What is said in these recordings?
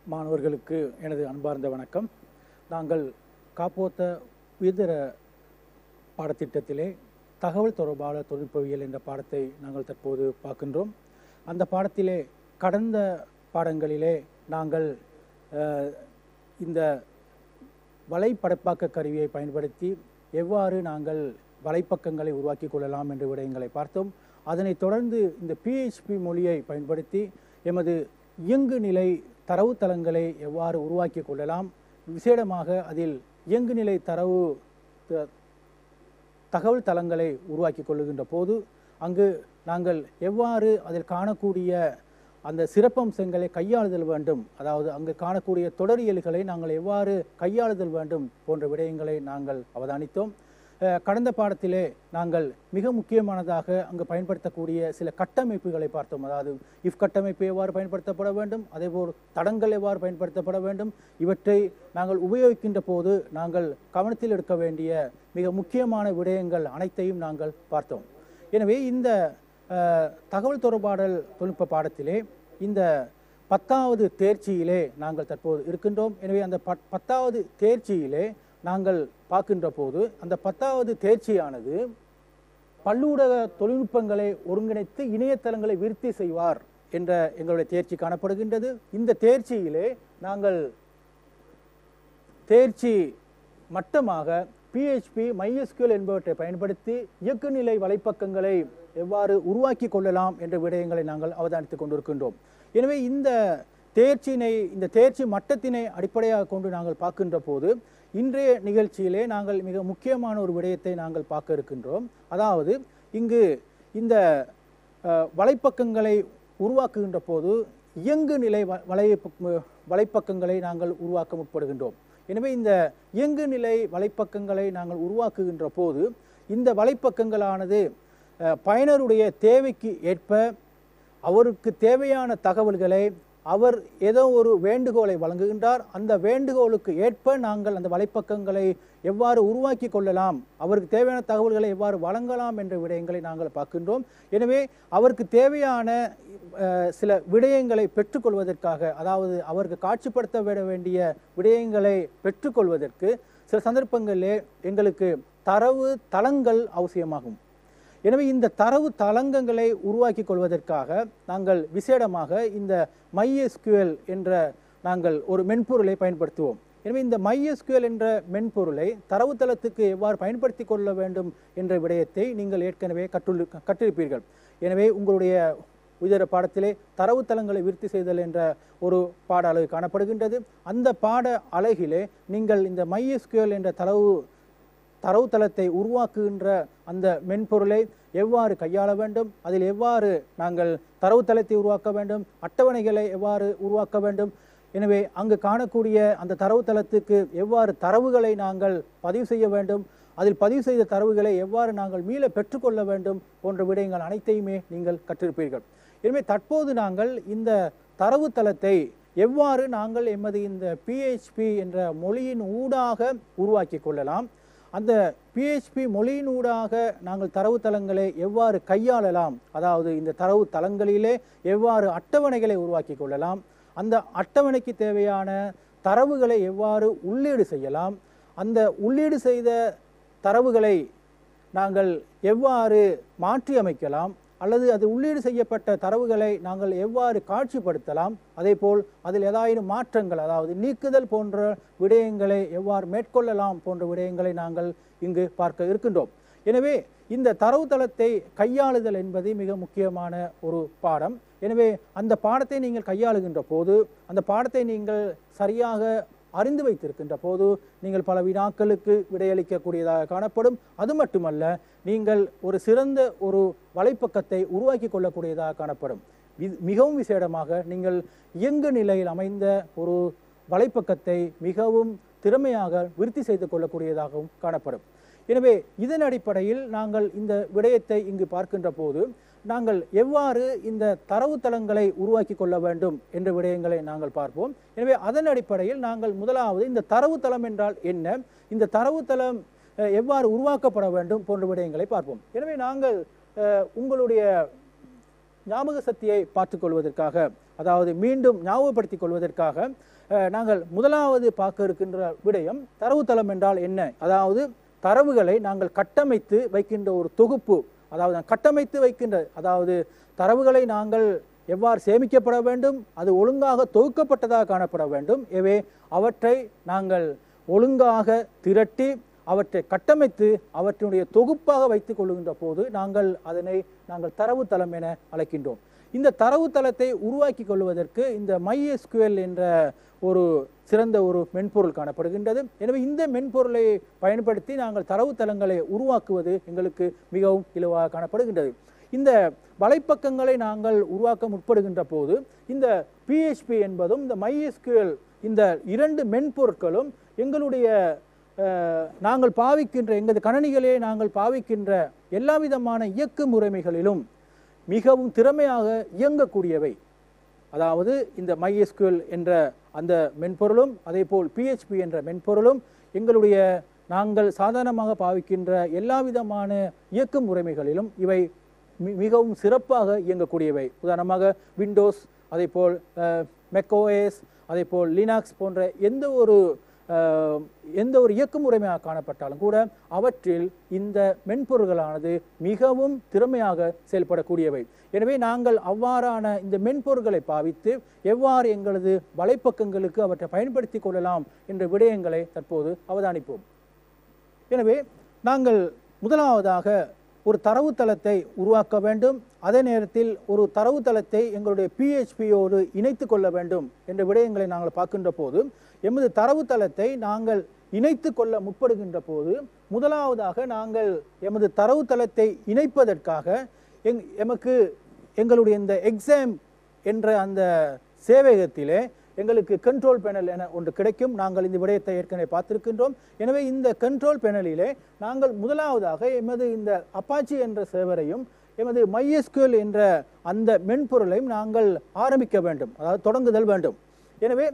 மாணவர்களுக்கு எனது அன்பார்ந்த வணக்கம். நாங்கள் காப்போத்த உயர்தர பாடத்திட்டத்திலே தகவல் தொடர்பாளர் தொழில்நுட்பவியல் என்ற பாடத்தை நாங்கள் தற்போது பார்க்கின்றோம். அந்த பாடத்திலே கடந்த பாடங்களிலே நாங்கள் இந்த வலைப்படைப்பாக்க கருவியை பயன்படுத்தி எவ்வாறு நாங்கள் வலைப்பக்கங்களை உருவாக்கி கொள்ளலாம் என்ற விடயங்களை பார்த்தோம். அதனைத் தொடர்ந்து இந்த PHP மொழியை பயன்படுத்தி எமது இயங்குநிலை தரவுத்தளங்களை எவ்வாறு உருவாக்கி கொள்ளலாம், விசேடமாக அதில் இயங்குநிலை தகவல் தளங்களை உருவாக்கி கொள்ளுகின்ற போது அங்கு நாங்கள் எவ்வாறு அதில் காணக்கூடிய அந்த சிறப்பம்சங்களை கையாளுதல் வேண்டும், அதாவது அங்கு காணக்கூடிய தொடரியல்களை நாங்கள் எவ்வாறு கையாளுதல் வேண்டும் போன்ற விடயங்களை நாங்கள் அவதானித்தோம். கடந்த பாடத்திலே நாங்கள் மிக முக்கியமானதாக அங்கு பயன்படுத்தக்கூடிய சில கட்டமைப்புகளை பார்த்தோம். அதாவது இஃப் கட்டமைப்பு எவ்வாறு பயன்படுத்தப்பட வேண்டும், அதேபோல் தடங்கள் எவ்வாறு பயன்படுத்தப்பட வேண்டும், இவற்றை நாங்கள் உபயோகிக்கின்ற போது நாங்கள் கவனத்தில் எடுக்க வேண்டிய மிக முக்கியமான விடயங்கள் அனைத்தையும் நாங்கள் பார்த்தோம். எனவே இந்த தகவல் தொடர்பாடல் தொழில்நுட்ப பாடத்திலே இந்த 10வது தேர்ச்சியிலே நாங்கள் தற்போது இருக்கின்றோம். எனவே அந்த 10வது தேர்ச்சியிலே நாங்கள் பார்க்கின்ற போது அந்த 10வது தேர்ச்சியானது பல்லூடக தொழில்நுட்பங்களை ஒருங்கிணைத்து இணையதளங்களை விருத்தி செய்வார் என்ற எங்களுடைய தேர்ச்சி காணப்படுகின்றது. இந்த தேர்ச்சியிலே நாங்கள் தேர்ச்சி மட்டமாக PHP, MySQL என்பவற்றை பயன்படுத்தி இயக்குநிலை வலைப்பக்கங்களை எவ்வாறு உருவாக்கி கொள்ளலாம் என்ற விடயங்களை நாங்கள் அவதானித்துக் கொண்டிருக்கின்றோம். எனவே இந்த தேர்ச்சி மட்டத்தினை அடிப்படையாக கொண்டு நாங்கள் பார்க்கின்ற போது இன்றைய நிகழ்ச்சியிலே நாங்கள் மிக முக்கியமான ஒரு விடயத்தை நாங்கள் பார்க்க இருக்கின்றோம். அதாவது இங்கு இந்த வலைப்பக்கங்களை உருவாக்குகின்ற போது இயங்குநிலை வலைப்பக்கங்களை நாங்கள் உருவாக்க முற்படுகின்றோம். எனவே இந்த இயங்குநிலை வலைப்பக்கங்களை நாங்கள் உருவாக்குகின்ற போது இந்த வலைப்பக்கங்களானது பயனருடைய தேவைக்கு ஏற்ப அவருக்கு தேவையான தகவல்களை அவர் ஏதோ ஒரு வேண்டுகோளை வழங்குகின்றார். அந்த வேண்டுகோளுக்கு ஏற்ப நாங்கள் அந்த வலைப்பக்கங்களை எவ்வாறு உருவாக்கி கொள்ளலாம், அவருக்கு தேவையான தகவல்களை எவ்வாறு வழங்கலாம் என்ற விடயங்களை நாங்கள் பார்க்கின்றோம். எனவே அவருக்கு தேவையான சில விடயங்களை பெற்றுக்கொள்வதற்காக, அதாவது அவருக்கு காட்சிப்படுத்த வேண்டிய விடயங்களை பெற்றுக்கொள்வதற்கு சில சந்தர்ப்பங்களிலே எங்களுக்கு தரவு தளங்கள் அவசியமாகும். எனவே இந்த தரவு தளங்களை உருவாக்கி கொள்வதற்காக நாங்கள் விசேடமாக இந்த MySQL என்ற நாங்கள் ஒரு மென்பொருளை பயன்படுத்துவோம். எனவே இந்த MySQL என்ற மென்பொருளை தரவுத்தளத்துக்கு எவ்வாறு பயன்படுத்தி கொள்ள வேண்டும் என்ற விடயத்தை நீங்கள் ஏற்கனவே கற்றிருப்பீர்கள். எனவே உங்களுடைய உயர்தர பாடத்திலே தரவுத்தளங்களை விருத்தி செய்தல் என்ற ஒரு பாட அலகு காணப்படுகின்றது. அந்த பாட அலகிலே நீங்கள் இந்த MySQL என்ற தரவுத்தளத்தை உருவாக்குகின்ற அந்த மென்பொருளை எவ்வாறு கையாள வேண்டும், அதில் எவ்வாறு நாங்கள் தரவுத்தளத்தை உருவாக்க வேண்டும், அட்டவணைகளை எவ்வாறு உருவாக்க வேண்டும், எனவே அங்கு காணக்கூடிய அந்த தரவுத்தளத்துக்கு எவ்வாறு தரவுகளை நாங்கள் பதிவு செய்ய வேண்டும், அதில் பதிவு செய்த தரவுகளை எவ்வாறு நாங்கள் மீள பெற்றுக்கொள்ள வேண்டும் போன்ற விடயங்கள் அனைத்தையுமே நீங்கள் கற்றிருப்பீர்கள். எனவே தற்போது நாங்கள் இந்த தரவுத்தளத்தை எவ்வாறு நாங்கள் எமது இந்த PHP என்ற மொழியின் ஊடாக உருவாக்கி கொள்ளலாம், அந்த PHP மொழியினூடாக நாங்கள் தரவுத்தளங்களை எவ்வாறு கையாளலாம், அதாவது இந்த தரவு தளங்களிலே எவ்வாறு அட்டவணைகளை உருவாக்கி கொள்ளலாம், அந்த அட்டவணைக்கு தேவையான தரவுகளை எவ்வாறு உள்ளீடு செய்யலாம், அந்த உள்ளீடு செய்த தரவுகளை நாங்கள் எவ்வாறு மாற்றி அமைக்கலாம், அல்லது அது உள்ளீடு செய்யப்பட்ட தரவுகளை நாங்கள் எவ்வாறு காட்சிப்படுத்தலாம், அதேபோல் அதில் ஏதாயினும் மாற்றங்கள், அதாவது நீக்குதல் போன்ற விடயங்களை எவ்வாறு மேற்கொள்ளலாம் போன்ற விடயங்களை நாங்கள் இங்கு பார்க்க இருக்கின்றோம். எனவே இந்த தரவுத்தளத்தை கையாளுதல் என்பது மிக முக்கியமான ஒரு பாடம். எனவே அந்த பாடத்தை நீங்கள் கையாளுகின்ற போது, அந்த பாடத்தை நீங்கள் சரியாக அறிந்து வைத்திருக்கின்ற போது நீங்கள் பல வினாக்களுக்கு விடையளிக்கக்கூடியதாக காணப்படும். அது மட்டுமல்ல, நீங்கள் ஒரு சிறந்த ஒரு வலைப்பக்கத்தை உருவாக்கி கொள்ளக்கூடியதாக காணப்படும். மிகவும் விசேடமாக நீங்கள் இயங்கு நிலையில் அமைந்த ஒரு வலைப்பக்கத்தை மிகவும் திறமையாக விருத்தி செய்து கொள்ளக்கூடியதாகவும் காணப்படும். எனவே இதன் அடிப்படையில் நாங்கள் இந்த விடயத்தை இங்கு பார்க்கின்ற போது நாங்கள் எவ்வாறு இந்த தரவுத்தளங்களை உருவாக்கி கொள்ள வேண்டும் என்ற விடயங்களை நாங்கள் பார்ப்போம். எனவே அதன் அடிப்படையில் நாங்கள் முதலாவது இந்த தரவுத்தளம் என்றால் என்ன, இந்த தரவுத்தளம் எவ்வாறு உருவாக்கப்பட வேண்டும் போன்ற விடயங்களை பார்ப்போம். எனவே நாங்கள் உங்களுடைய ஞாபக சக்தியை பார்த்துக்கொள்வதற்காக, அதாவது மீண்டும் ஞாபகப்படுத்திக் கொள்வதற்காக நாங்கள் முதலாவது பார்க்க இருக்கின்ற விடயம் தரவுத்தளம் என்றால் என்ன. அதாவது தரவுகளை நாங்கள் கட்டமைத்து வைக்கின்ற ஒரு தொகுப்பு, அதாவது கட்டமைத்து வைக்கின்ற, அதாவது தரவுகளை நாங்கள் எவ்வாறு சேமிக்கப்பட வேண்டும், அது ஒழுங்காக தொகுக்கப்பட்டதாக காணப்பட வேண்டும். எனவே அவற்றை நாங்கள் ஒழுங்காக திரட்டி அவற்றை கட்டமைத்து அவற்றினுடைய தொகுப்பாக வைத்துக் கொள்கின்ற போது அதனை நாங்கள் தரவுத்தளம் என அழைக்கின்றோம். இந்த தரவுத்தளத்தை உருவாக்கி கொள்வதற்கு இந்த MySQL என்ற ஒரு சிறந்த ஒரு மென்பொருள் காணப்படுகின்றது. எனவே இந்த மென்பொருளை பயன்படுத்தி நாங்கள் தரவுத்தளங்களை உருவாக்குவது எங்களுக்கு மிகவும் இலவாக காணப்படுகின்றது. இந்த வலைப்பக்கங்களை நாங்கள் உருவாக்க முற்படுகின்ற போது இந்த PHP என்பதும் இந்த MySQL இந்த இரண்டு மென்பொருட்களும் எங்களுடைய நாங்கள் பாவிக்கின்ற எங்களது கணனிகளே நாங்கள் பாவிக்கின்ற எல்லா விதமான இயக்கு முறைமைகளிலும் மிகவும் திறமையாக இயங்கக்கூடியவை. அதாவது இந்த MySQL என்ற அந்த மென்பொருளும் அதேபோல் PHP என்ற மென்பொருளும் எங்களுடைய நாங்கள் சாதாரணமாக பாவிக்கின்ற எல்லா விதமான இயக்கு முறைமைகளிலும் இவை மிகவும் சிறப்பாக இயங்கக்கூடியவை. உதாரணமாக விண்டோஸ், அதேபோல் macOS, அதேபோல் லினக்ஸ் போன்ற எந்த ஒரு இயக்கு முறைமையாக காணப்பட்டாலும் கூட அவற்றில் இந்த மென்பொருள்களானது மிகவும் திறமையாக செயல்படக்கூடியவை. எனவே நாங்கள் அவ்வாறான இந்த மென்பொருள்களை பாவித்து எவ்வாறு எங்களது வலைப்பக்கங்களுக்கு அவற்றை பயன்படுத்தி கொள்ளலாம் என்ற விடயங்களை தற்போது அவதானிப்போம். எனவே நாங்கள் முதலாவதாக ஒரு தரவுத்தளத்தை உருவாக்க வேண்டும். அதே நேரத்தில் ஒரு தரவுத்தளத்தை எங்களுடைய PHPயோடு இணைத்து கொள்ள வேண்டும் என்ற விடயங்களை நாங்கள் பார்க்கின்ற போது, எமது தரவுத்தளத்தை நாங்கள் இணைத்து கொள்ள முற்படுகின்ற போது முதலாவதாக நாங்கள் எமது தரவுத்தளத்தை இணைப்பதற்காக எங்களுடைய இந்த எக்ஸாம் என்ற அந்த சேவையகத்திலே எங்களுக்கு கண்ட்ரோல் பேனல் என ஒன்று கிடைக்கும். நாங்கள் இந்த விடயத்தை ஏற்கனவே பார்த்திருக்கின்றோம். எனவே இந்த கண்ட்ரோல் பேனலிலே நாங்கள் முதலாவதாக எமது இந்த அப்பாச்சி என்ற சேவரையும் எமது MySQL என்ற அந்த மென்பொருளையும் நாங்கள் ஆரம்பிக்க வேண்டும், அதாவது தொடங்குதல் வேண்டும். எனவே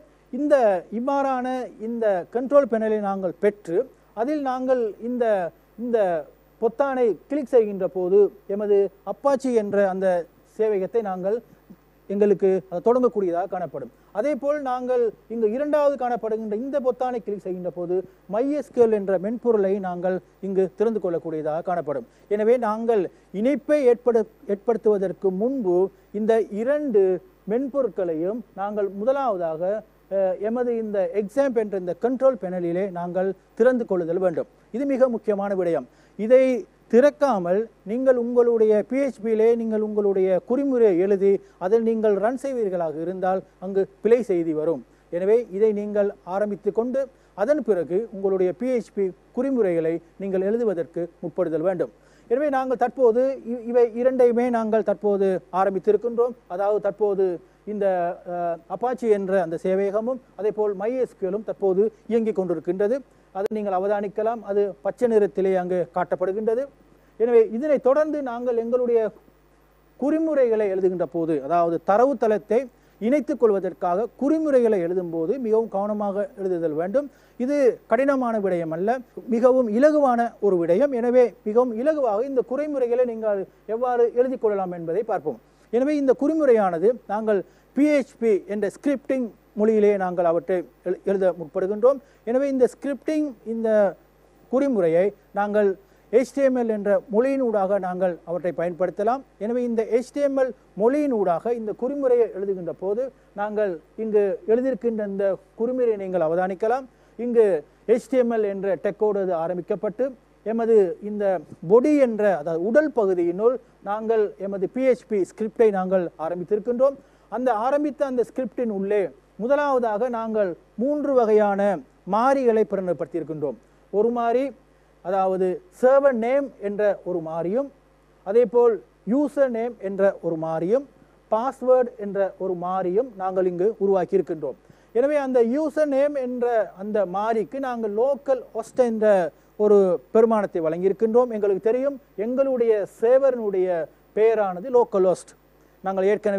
இவ்வாறான இந்த கண்ட்ரோல் பேனலை நாங்கள் பெற்று அதில் நாங்கள் இந்த பொத்தானை கிளிக் செய்கின்ற போது எமது அப்பாச்சி என்ற அந்த சேவையகத்தை எங்களுக்கு தொடங்கக்கூடியதாக காணப்படும். அதே போல் நாங்கள் இங்கு இரண்டாவது காணப்படுகின்ற இந்த பொத்தானை கிளிக் செய்கின்ற போது MySQL என்ற மென்பொருளை நாங்கள் இங்கு திறந்து கொள்ளக்கூடியதாக காணப்படும். எனவே நாங்கள் இணைப்பை ஏற்படுத்துவதற்கு முன்பு இந்த இரண்டு மென்பொருட்களையும் நாங்கள் முதலாவதாக எமது இந்த எக்ஸாம் என்ற இந்த கண்ட்ரோல் பேனலிலே நாங்கள் திறந்து கொள்ளுதல் வேண்டும். இது மிக முக்கியமான விடயம். இதை திறக்காமல் நீங்கள் உங்களுடைய PHPயிலே நீங்கள் உங்களுடைய குறிமுறையை எழுதி அதில் நீங்கள் ரன் செய்வீர்களாக இருந்தால் அங்கு பிழை செய்தி வரும். எனவே இதை நீங்கள் ஆரம்பித்து கொண்டு அதன் பிறகு உங்களுடைய PHP குறிமுறைகளை நீங்கள் எழுதுவதற்கு முற்படுதல் வேண்டும். எனவே நாங்கள் தற்போது இவை இரண்டையுமே நாங்கள் தற்போது ஆரம்பித்திருக்கின்றோம். அதாவது தற்போது இந்த அப்பாச்சி என்ற அந்த சேவையகமும் அதே போல் MySQLம் தற்போது இயங்கிக் கொண்டிருக்கின்றது. அதை நீங்கள் அவதானிக்கலாம். அது பச்சை நிறத்திலே அங்கு காட்டப்படுகின்றது. எனவே இதனை தொடர்ந்து நாங்கள் எங்களுடைய குறிமுறைகளை எழுதுகின்ற போது, அதாவது தரவுத்தளத்தை இணைத்துக் கொள்வதற்காக குறிமுறைகளை எழுதும் போது மிகவும் கவனமாக எழுதுதல் வேண்டும். இது கடினமான விடயம் அல்ல, மிகவும் இலகுவான ஒரு விடயம். எனவே மிகவும் இலகுவாக இந்த குறிமுறைகளை நீங்கள் எவ்வாறு எழுதி கொள்ளலாம் என்பதை பார்ப்போம். எனவே இந்த குறிமுறையானது நாங்கள் PHP என்ற ஸ்கிரிப்டிங் மொழியிலே நாங்கள் அவற்றை எழுத முற்படுகின்றோம். எனவே இந்த ஸ்கிரிப்டிங் இந்த குறிமுறையை நாங்கள் HTML என்ற மொழியினூடாக நாங்கள் அவற்றை பயன்படுத்தலாம். எனவே இந்த HTML மொழியினூடாக இந்த குறிமுறையை எழுதுகின்ற போது நாங்கள் இங்கு எழுதியிருக்கின்ற இந்த குறிமுறையை நீங்கள் அவதானிக்கலாம். இங்கு HTML என்ற டெக்கோடு ஆரம்பிக்கப்பட்டு எமது இந்த பொடி என்ற அதாவது உடல் பகுதியினுள் நாங்கள் எமது PHP ஸ்கிரிப்டை நாங்கள் ஆரம்பித்திருக்கின்றோம். ஆரம்பித்த அந்த ஸ்கிரிப்டின் உள்ளே முதலாவதாக நாங்கள் 3 வகையான மாறிகளை பிரதிநிதிப்படுத்தியிருக்கின்றோம். ஒரு மாறி அதாவது சர்வர் நேம் என்ற ஒரு மாறியும், அதே போல் யூசர் நேம் என்ற ஒரு மாறியும், பாஸ்வேர்டு என்ற ஒரு மாறியும் நாங்கள் இங்கு உருவாக்கி இருக்கின்றோம். எனவே அந்த யூசர் நேம் என்ற அந்த மாறிக்கு நாங்கள் லோக்கல் ஹோஸ்ட் என்ற ஒரு பெருமானத்தை வழங்கியிருக்கின்றோம். எங்களுக்கு தெரியும் எங்களுடைய சேவரனுடைய பெயரானது லோக்கல் ஹோஸ்ட். நாங்கள் ஏற்கனவே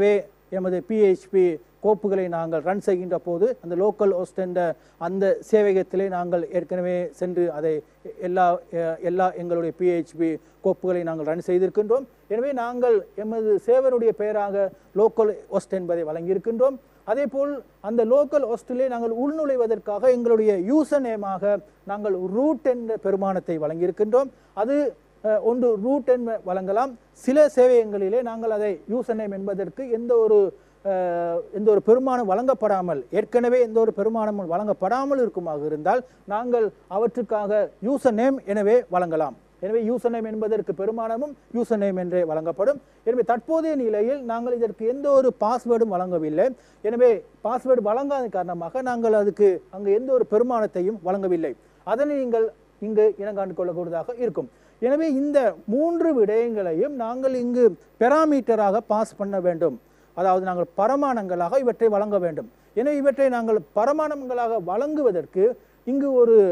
எமது PHP கோப்புகளை நாங்கள் ரன் செய்கின்ற போது அந்த லோக்கல் ஹோஸ்ட் என்ற அந்த சேவையகத்திலே நாங்கள் ஏற்கனவே சென்று அதை எல்லா எங்களுடைய PHP கோப்புகளை நாங்கள் ரன் செய்திருக்கின்றோம். எனவே நாங்கள் எமது சேவருடைய பெயராக லோக்கல் ஹோஸ்ட் என்பதை வழங்கியிருக்கின்றோம். அதேபோல் அந்த லோக்கல் ஹோஸ்டிலே நாங்கள் உள்நுழைவதற்காக எங்களுடைய யூசர் நேமாக நாங்கள் ரூட் என்ற பெருமானத்தை வழங்கியிருக்கின்றோம். அது ஒன்று ரூட் என வழங்கலாம். சில சேவையங்களிலே நாங்கள் அதை யூசர் நேம் என்பதற்கு எந்த ஒரு பெருமானம் வழங்கப்படாமல் ஏற்கனவே எந்த ஒரு பெருமானமும் வழங்கப்படாமல் இருக்குமாக இருந்தால் நாங்கள் அவற்றுக்காக யூசர் நேம் எனவே வழங்கலாம். எனவே யூசர் நேம் என்பதற்கு பெருமானமும் யூசர் நேம் என்றே வழங்கப்படும். எனவே தற்போதைய நிலையில் நாங்கள் இதற்கு எந்த ஒரு பாஸ்வேர்டும் வழங்கவில்லை. எனவே பாஸ்வேர்டு வழங்காத காரணமாக நாங்கள் அதுக்கு அங்கு எந்த ஒரு பெருமானத்தையும் வழங்கவில்லை. அதனை நீங்கள் இங்கு இனங்காண்டு கொள்ளக்கூடியதாக இருக்கும். எனவே இந்த 3 விடயங்களையும் நாங்கள் இங்கு பெராமீட்டராக பாஸ் பண்ண வேண்டும். அதாவது நாங்கள் பரமானங்களாக இவற்றை வழங்க வேண்டும். எனவே இவற்றை நாங்கள் பரமானங்களாக வழங்குவதற்கு இங்கு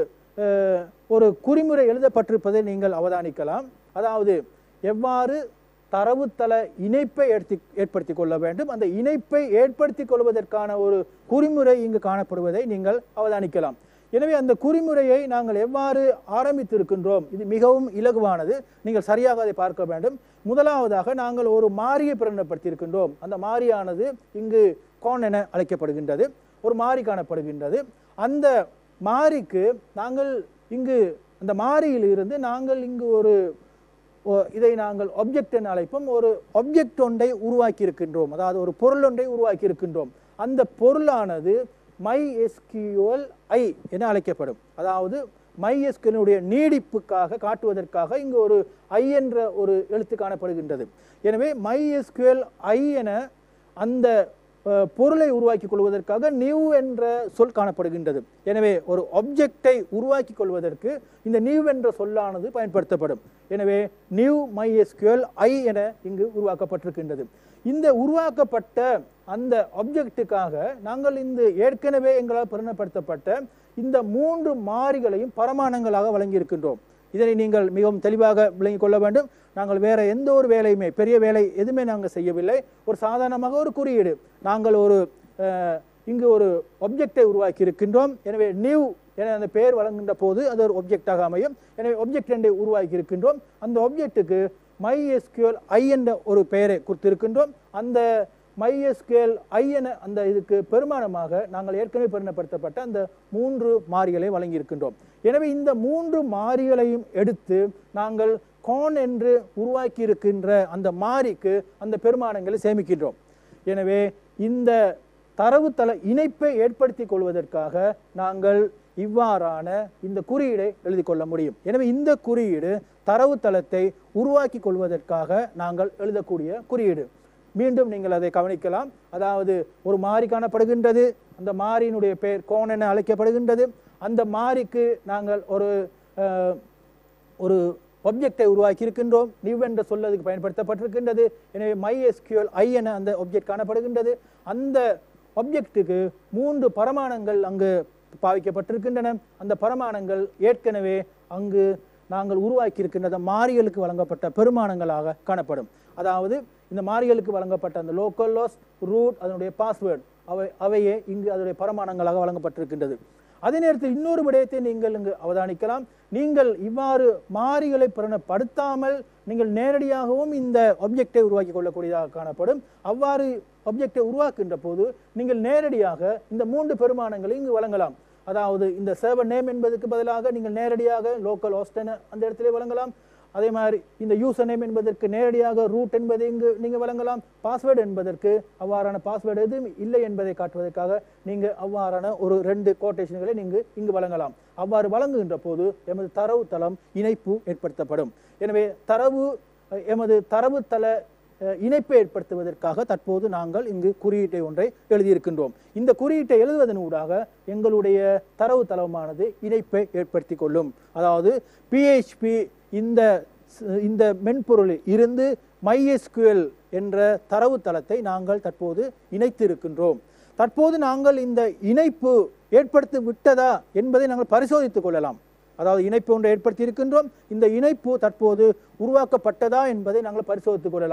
ஒரு குறிமுறை எழுதப்பட்டிருப்பதை நீங்கள் அவதானிக்கலாம். அதாவது எவ்வாறு தரவுத்தள இணைப்பை ஏற்படுத்தி கொள்ள வேண்டும், அந்த இணைப்பை ஏற்படுத்தி கொள்வதற்கான ஒரு குறிமுறை இங்கு காணப்படுவதை நீங்கள் அவதானிக்கலாம். எனவே அந்த குறிமுறையை நாங்கள் எவ்வாறு ஆரம்பித்திருக்கின்றோம், இது மிகவும் இலகுவானது. நீங்கள் சரியாக அதை பார்க்க வேண்டும். முதலாவதாக நாங்கள் ஒரு மாறியை பிரகடனப்படுத்தியிருக்கின்றோம். அந்த மாறியானது இங்கு கான் என அழைக்கப்படுகின்றது. ஒரு மாறி காணப்படுகின்றது. அந்த மாறிக்கு நாங்கள் இங்கு அந்த மாறியில் இருந்து நாங்கள் இங்கு இதை நாங்கள் ஆப்ஜெக்ட் என அழைப்போம். ஒரு ஆப்ஜெக்ட் ஒன்றை உருவாக்கி இருக்கின்றோம். அதாவது ஒரு பொருள் ஒன்றை உருவாக்கி இருக்கின்றோம். அந்த பொருளானது MySQL I என அழைக்கப்படும். அதாவது MySQL நீடிப்புக்காக காட்டுவதற்காக இங்கு ஒரு I என்ற ஒரு எழுத்து காணப்படுகின்றது. எனவே MySQL I என அந்த பொருளை உருவாக்கி கொள்வதற்காக நியூ என்ற சொல் காணப்படுகின்றது. எனவே ஒரு ஆப்ஜெக்டை உருவாக்கி கொள்வதற்கு இந்த நியூ என்ற சொல்லானது பயன்படுத்தப்படும். எனவே நியூ MySQL I என இங்கு உருவாக்கப்பட்டிருக்கின்றது. இந்த உருவாக்கப்பட்ட அந்த ஆப்ஜெக்டுக்காக நாங்கள் இந்த ஏற்கனவே எங்களால் பிரகடனப்படுத்தப்பட்ட இந்த 3 மாறிகளையும் பரமானங்களாக வழங்கியிருக்கின்றோம். இதனை நீங்கள் மிகவும் தெளிவாக விளங்கிக் கொள்ள வேண்டும். நாங்கள் வேற எந்த ஒரு வேலையுமே பெரிய வேலை எதுவுமே நாங்கள் செய்யவில்லை. ஒரு சாதாரணமாக ஒரு குறியீடு நாங்கள் இங்கு ஒரு ஆப்ஜெக்டை உருவாக்கி இருக்கின்றோம். எனவே நியூ என அந்த பெயர் வழங்குகின்ற போது அது ஒரு ஆப்ஜெக்டாக அமையும். எனவே ஆப்ஜெக்ட் ஒன்றை உருவாக்கி இருக்கின்றோம். அந்த ஆப்ஜெக்டுக்கு MySQL I என்ற ஒரு பெயரை கொடுத்திருக்கின்றோம். அந்த MySQL I என அந்த இதுக்கு பெருமானமாக நாங்கள் ஏற்கனவே பிரகடனப்படுத்தப்பட்ட அந்த 3 மாறிகளை வழங்கியிருக்கின்றோம். எனவே இந்த 3 மாறிகளையும் எடுத்து நாங்கள் கான் என்று உருவாக்கி இருக்கின்ற அந்த மாறிக்கு அந்த பெருமானங்களை சேமிக்கின்றோம். எனவே இந்த தரவுத்தள இணைப்பை ஏற்படுத்தி கொள்வதற்காக நாங்கள் இவ்வாறான இந்த குறியீடை எழுதி கொள்ள முடியும். எனவே இந்த குறியீடு தரவுத்தளத்தை உருவாக்கி கொள்வதற்காக நாங்கள் எழுதக்கூடிய குறியீடு. மீண்டும் நீங்கள் அதை கவனிக்கலாம். அதாவது ஒரு மாறி காணப்படுகின்றது. அந்த மாறியினுடைய பெயர் கான் என அழைக்கப்படுகின்றது. அந்த மாறிக்கு நாங்கள் ஒரு ஆப்ஜெக்டை உருவாக்கி இருக்கின்றோம். நியூ என்ற சொல்லதுக்கு பயன்படுத்தப்பட்டிருக்கின்றது. எனவே MySQL I என அந்த ஆப்ஜெக்ட் காணப்படுகின்றது. அந்த ஆப்ஜெக்டுக்கு 3 பரமானங்கள் அங்கு பாவிக்கப்பட்டிருக்கின்றன. அந்த பரமானங்கள் ஏற்கனவே அங்கு நாங்கள் உருவாக்கி இருக்கின்ற மாறிகளுக்கு வழங்கப்பட்ட பெருமானங்களாக காணப்படும். அதாவது இந்த மாறிகளுக்கு வழங்கப்பட்ட அந்த லோக்கல் ஹோஸ்ட், ரூட், அதனுடைய பாஸ்வேர்டு அவையே இங்கு அதனுடைய பரமானங்களாக வழங்கப்பட்டிருக்கின்றது. அதே நேரத்தில் இன்னொரு விடயத்தை நீங்கள் இங்கு அவதானிக்கலாம். நீங்கள் இவ்வாறு மாறிகளை பிரகடனப்படுத்தாமல் நீங்கள் நேரடியாகவும் இந்த ஆப்ஜெக்டை உருவாக்கி கொள்ளக்கூடியதாக காணப்படும். அவ்வாறு ஆப்ஜெக்டை உருவாக்குகின்ற போது நீங்கள் நேரடியாக இந்த 3 பெருமானங்களை இங்கு வழங்கலாம். அதாவது இந்த சர்வர் நேம் என்பதற்கு பதிலாக நீங்கள் நேரடியாக லோக்கல் ஹோஸ்ட் என அந்த இடத்திலே வழங்கலாம். அதே மாதிரி இந்த யூசர் நேம் என்பதற்கு நேரடியாக ரூட் என்பதை இங்கு நீங்கள் வழங்கலாம். பாஸ்வேர்டு என்பதற்கு அவ்வாறான பாஸ்வேர்டு எதுவும் இல்லை என்பதை காட்டுவதற்காக நீங்கள் அவ்வாறான ஒரு 2 கோட்டேஷன்களை நீங்கள் இங்கு வழங்கலாம். அவ்வாறு வழங்குகின்ற போது எமது தரவுத்தளம் இணைப்பு ஏற்படுத்தப்படும். எனவே எமது தரவுத்தள இணைப்பை ஏற்படுத்துவதற்காக தற்போது நாங்கள் இங்கு குறியீட்டை ஒன்றை எழுதியிருக்கின்றோம். இந்த குறியீட்டை எழுதுவதன் ஊடாக எங்களுடைய தரவுத்தளமானது இணைப்பை ஏற்படுத்தி கொள்ளும். அதாவது PHP இந்த மென்பொருளில் இருந்து MySQL என்ற தரவுத்தளத்தை நாங்கள் தற்போது இணைத்து இருக்கின்றோம். தற்போது நாங்கள் இந்த இணைப்பு ஏற்படுத்தி விட்டதா என்பதை நாங்கள் பரிசோதித்துக் கொள்ளலாம். அதாவது இணைப்பு ஒன்றை ஏற்படுத்தி இருக்கின்றோம். இந்த இணைப்பு தற்போது உருவாக்கப்பட்டதா என்பதை நாங்கள் பரிசோதித்துக் கொள்ளலாம்.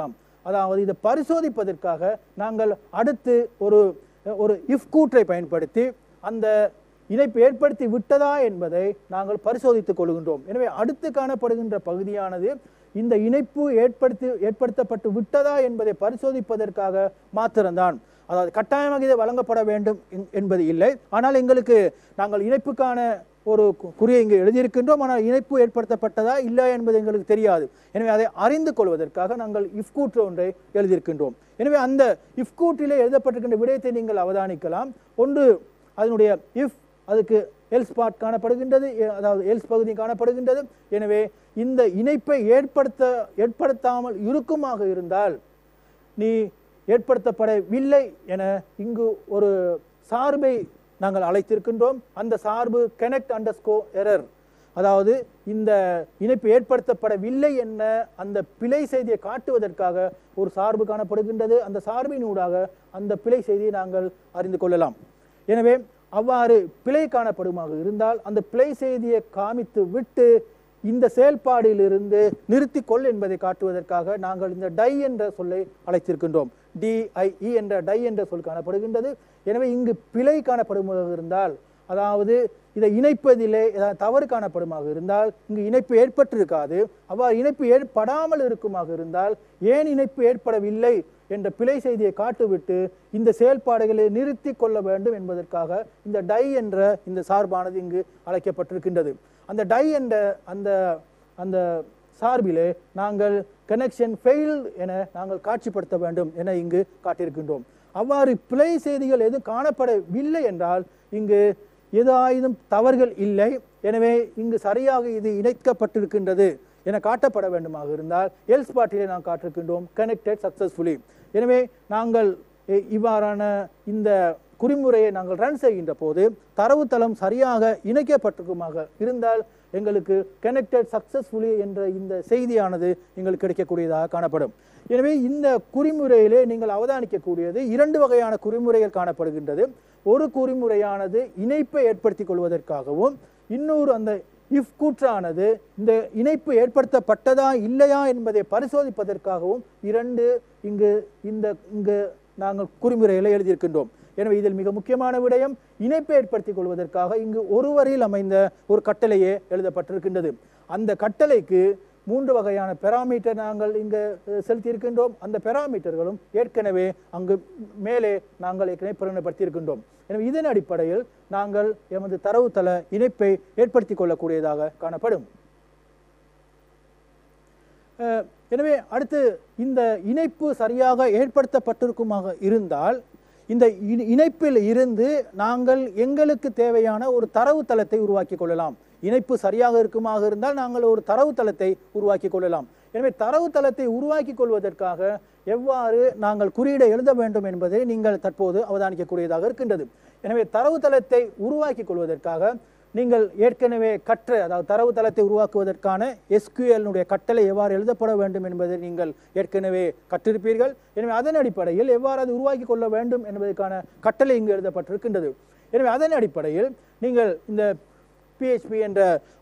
அதாவது இதை பரிசோதிப்பதற்காக நாங்கள் அடுத்து ஒரு இஃப் கூற்றை பயன்படுத்தி அந்த இணைப்பு ஏற்படுத்தி விட்டதா என்பதை நாங்கள் பரிசோதித்துக் கொள்கின்றோம். எனவே அடுத்து காணப்படுகின்ற பகுதியானது இந்த இணைப்பு ஏற்படுத்தப்பட்டு விட்டதா என்பதை பரிசோதிப்பதற்காக மாத்திரம்தான். அதாவது கட்டாயமாக இது வழங்கப்பட வேண்டும் என்பது இல்லை. ஆனால் எங்களுக்கு நாங்கள் இணைப்புக்கான ஒரு குறியை இங்கு எழுதியிருக்கின்றோம். ஆனால் இணைப்பு ஏற்படுத்தப்பட்டதா இல்லை என்பது எங்களுக்கு தெரியாது. எனவே அதை அறிந்து கொள்வதற்காக நாங்கள் இஃப் கூற்று ஒன்றை எழுதியிருக்கின்றோம். எனவே அந்த இஃப் கூற்றிலே எழுதப்பட்டிருக்கின்ற விடயத்தை நீங்கள் அவதானிக்கலாம். ஒன்று, அதனுடைய இஃப், அதுக்கு எல்ஸ் பார்ட் காணப்படுகின்றது, அதாவது எல்ஸ் பகுதி காணப்படுகின்றது. எனவே இந்த இணைப்பை ஏற்படுத்தாமல் இருக்குமாக இருந்தால் நீ ஏற்படுத்தப்படவில்லை என இங்கு ஒரு சார்பை நாங்கள் அழைத்திருக்கின்றோம். அந்த சார்பு கனெக்ட் அண்டர்ஸ்கோர் எரர், அதாவது இந்த இணைப்பு ஏற்படுத்தப்படவில்லை என அந்த பிழை செய்தியை காட்டுவதற்காக ஒரு சார்பு காணப்படுகின்றது. அந்த சார்பினூடாக அந்த பிழை செய்தியை நாங்கள் அறிந்து கொள்ளலாம். எனவே அவ்வாறு பிழை காணப்படுமாக இருந்தால் அந்த பிழை செய்தியை காமித்து விட்டு இந்த செயல்பாடிலிருந்து நிறுத்தி கொள் என்பதை காட்டுவதற்காக நாங்கள் இந்த டை என்ற சொல்லை அழைத்திருக்கின்றோம். DIE என்ற டை என்ற சொல் காணப்படுகின்றது. எனவே இங்கு பிழை காணப்படுமாக இருந்தால், அதாவது இதை இணைப்பதிலே ஏதாவது தவறு காணப்படுமாக இருந்தால் இங்கு இணைப்பு ஏற்பட்டிருக்காது. அவ்வாறு இணைப்பு ஏற்படாமல் இருக்குமாக இருந்தால் ஏன் இணைப்பு ஏற்படவில்லை என்ற பிழை செய்தியை காட்டுவிட்டு இந்த செயல்பாடுகளை நிறுத்தி கொள்ள வேண்டும் என்பதற்காக இந்த டை என்ற இந்த சார்பானது இங்கு அழைக்கப்பட்டிருக்கின்றது. அந்த டை என்ற அந்த சார்பிலே நாங்கள் கனெக்ஷன் ஃபெயில்ட் என நாங்கள் காட்சிப்படுத்த வேண்டும் என இங்கு காட்டியிருக்கின்றோம். அவ்வாறு பிழை செய்திகள் எதுவும் காணப்படவில்லை என்றால் இங்கு ஏதாயினும் தவறுகள் இல்லை, எனவே இங்கு சரியாக இது இணைக்கப்பட்டிருக்கின்றது என காட்டப்பட வேண்டுமாக இருந்தால் எல்ஸ் பார்ட்டிலே நாம் காட்டிருக்கின்றோம் கனெக்டட் சக்சஸ்ஃபுல்லி. எனவே நாங்கள் இவ்வாறான இந்த குறிமுறையை நாங்கள் ரன் செய்கின்ற போது தரவுத்தளம் சரியாக இணைக்கப்பட்டிருக்குமாக இருந்தால் எங்களுக்கு கனெக்டட் சக்சஸ்ஃபுல்லி என்ற இந்த செய்தியானது எங்களுக்கு கிடைக்கக்கூடியதாக காணப்படும். எனவே இந்த குறிமுறையிலே நீங்கள் அவதானிக்கக்கூடியது இரண்டு வகையான குறிமுறைகள் காணப்படுகின்றது. ஒரு குறிமுறையானது இணைப்பை ஏற்படுத்திக் கொள்வதற்காகவும், இன்னொரு அந்த இஃப் கூற்றானது இந்த இணைப்பு ஏற்படுத்தப்பட்டதா இல்லையா என்பதை பரிசோதிப்பதற்காகவும் இரண்டு இங்கு நாங்கள் குறிமுறைகளை எழுதியிருக்கின்றோம். எனவே இதில் மிக முக்கியமான விடயம் இணைப்பை ஏற்படுத்திக் கொள்வதற்காக இங்கு ஒரு வரியில் அமைந்த ஒரு கட்டளையே எழுதப்பட்டிருக்கின்றது. அந்த கட்டளைக்கு 3 வகையான பெராமீட்டர் நாங்கள் இங்கு செலுத்தியிருக்கின்றோம். அந்த பெராமீட்டர்களும் ஏற்கனவே அங்கு மேலே நாங்கள் ஏற்கனவே பிரகடனப்படுத்தியிருக்கின்றோம். எனவே இதன் அடிப்படையில் நாங்கள் எமது தரவுத்தள இணைப்பை ஏற்படுத்திக் கொள்ளக்கூடியதாக காணப்படும். எனவே அடுத்து இந்த இணைப்பு சரியாக ஏற்படுத்தப்பட்டிருக்குமாக இருந்தால் இந்த இணைப்பில் இருந்து நாங்கள் எங்களுக்கு தேவையான ஒரு தரவுத்தளத்தை உருவாக்கி கொள்ளலாம். இணைப்பு சரியாக இருக்குமாக இருந்தால் நாங்கள் ஒரு தரவுத்தளத்தை உருவாக்கி கொள்ளலாம். எனவே தரவுத்தளத்தை உருவாக்கி கொள்வதற்காக எவ்வாறு நாங்கள் குறியீடை எழுத வேண்டும் என்பதை நீங்கள் தற்போது அவதானிக்கக்கூடியதாக இருக்கின்றது. எனவே தரவுத்தளத்தை உருவாக்கி கொள்வதற்காக நீங்கள் ஏற்கனவே கற்ற, அதாவது தரவுத்தளத்தை உருவாக்குவதற்கான SQL கட்டளை எவ்வாறு எழுதப்பட வேண்டும் என்பதை நீங்கள் ஏற்கனவே கற்றிருப்பீர்கள். எனவே அதன் அடிப்படையில் எவ்வாறு அதை உருவாக்கி கொள்ள வேண்டும் என்பதற்கான கட்டளை இங்கு எழுதப்பட்டிருக்கின்றது. எனவே அதன் அடிப்படையில் நீங்கள் இந்த PHP என்ற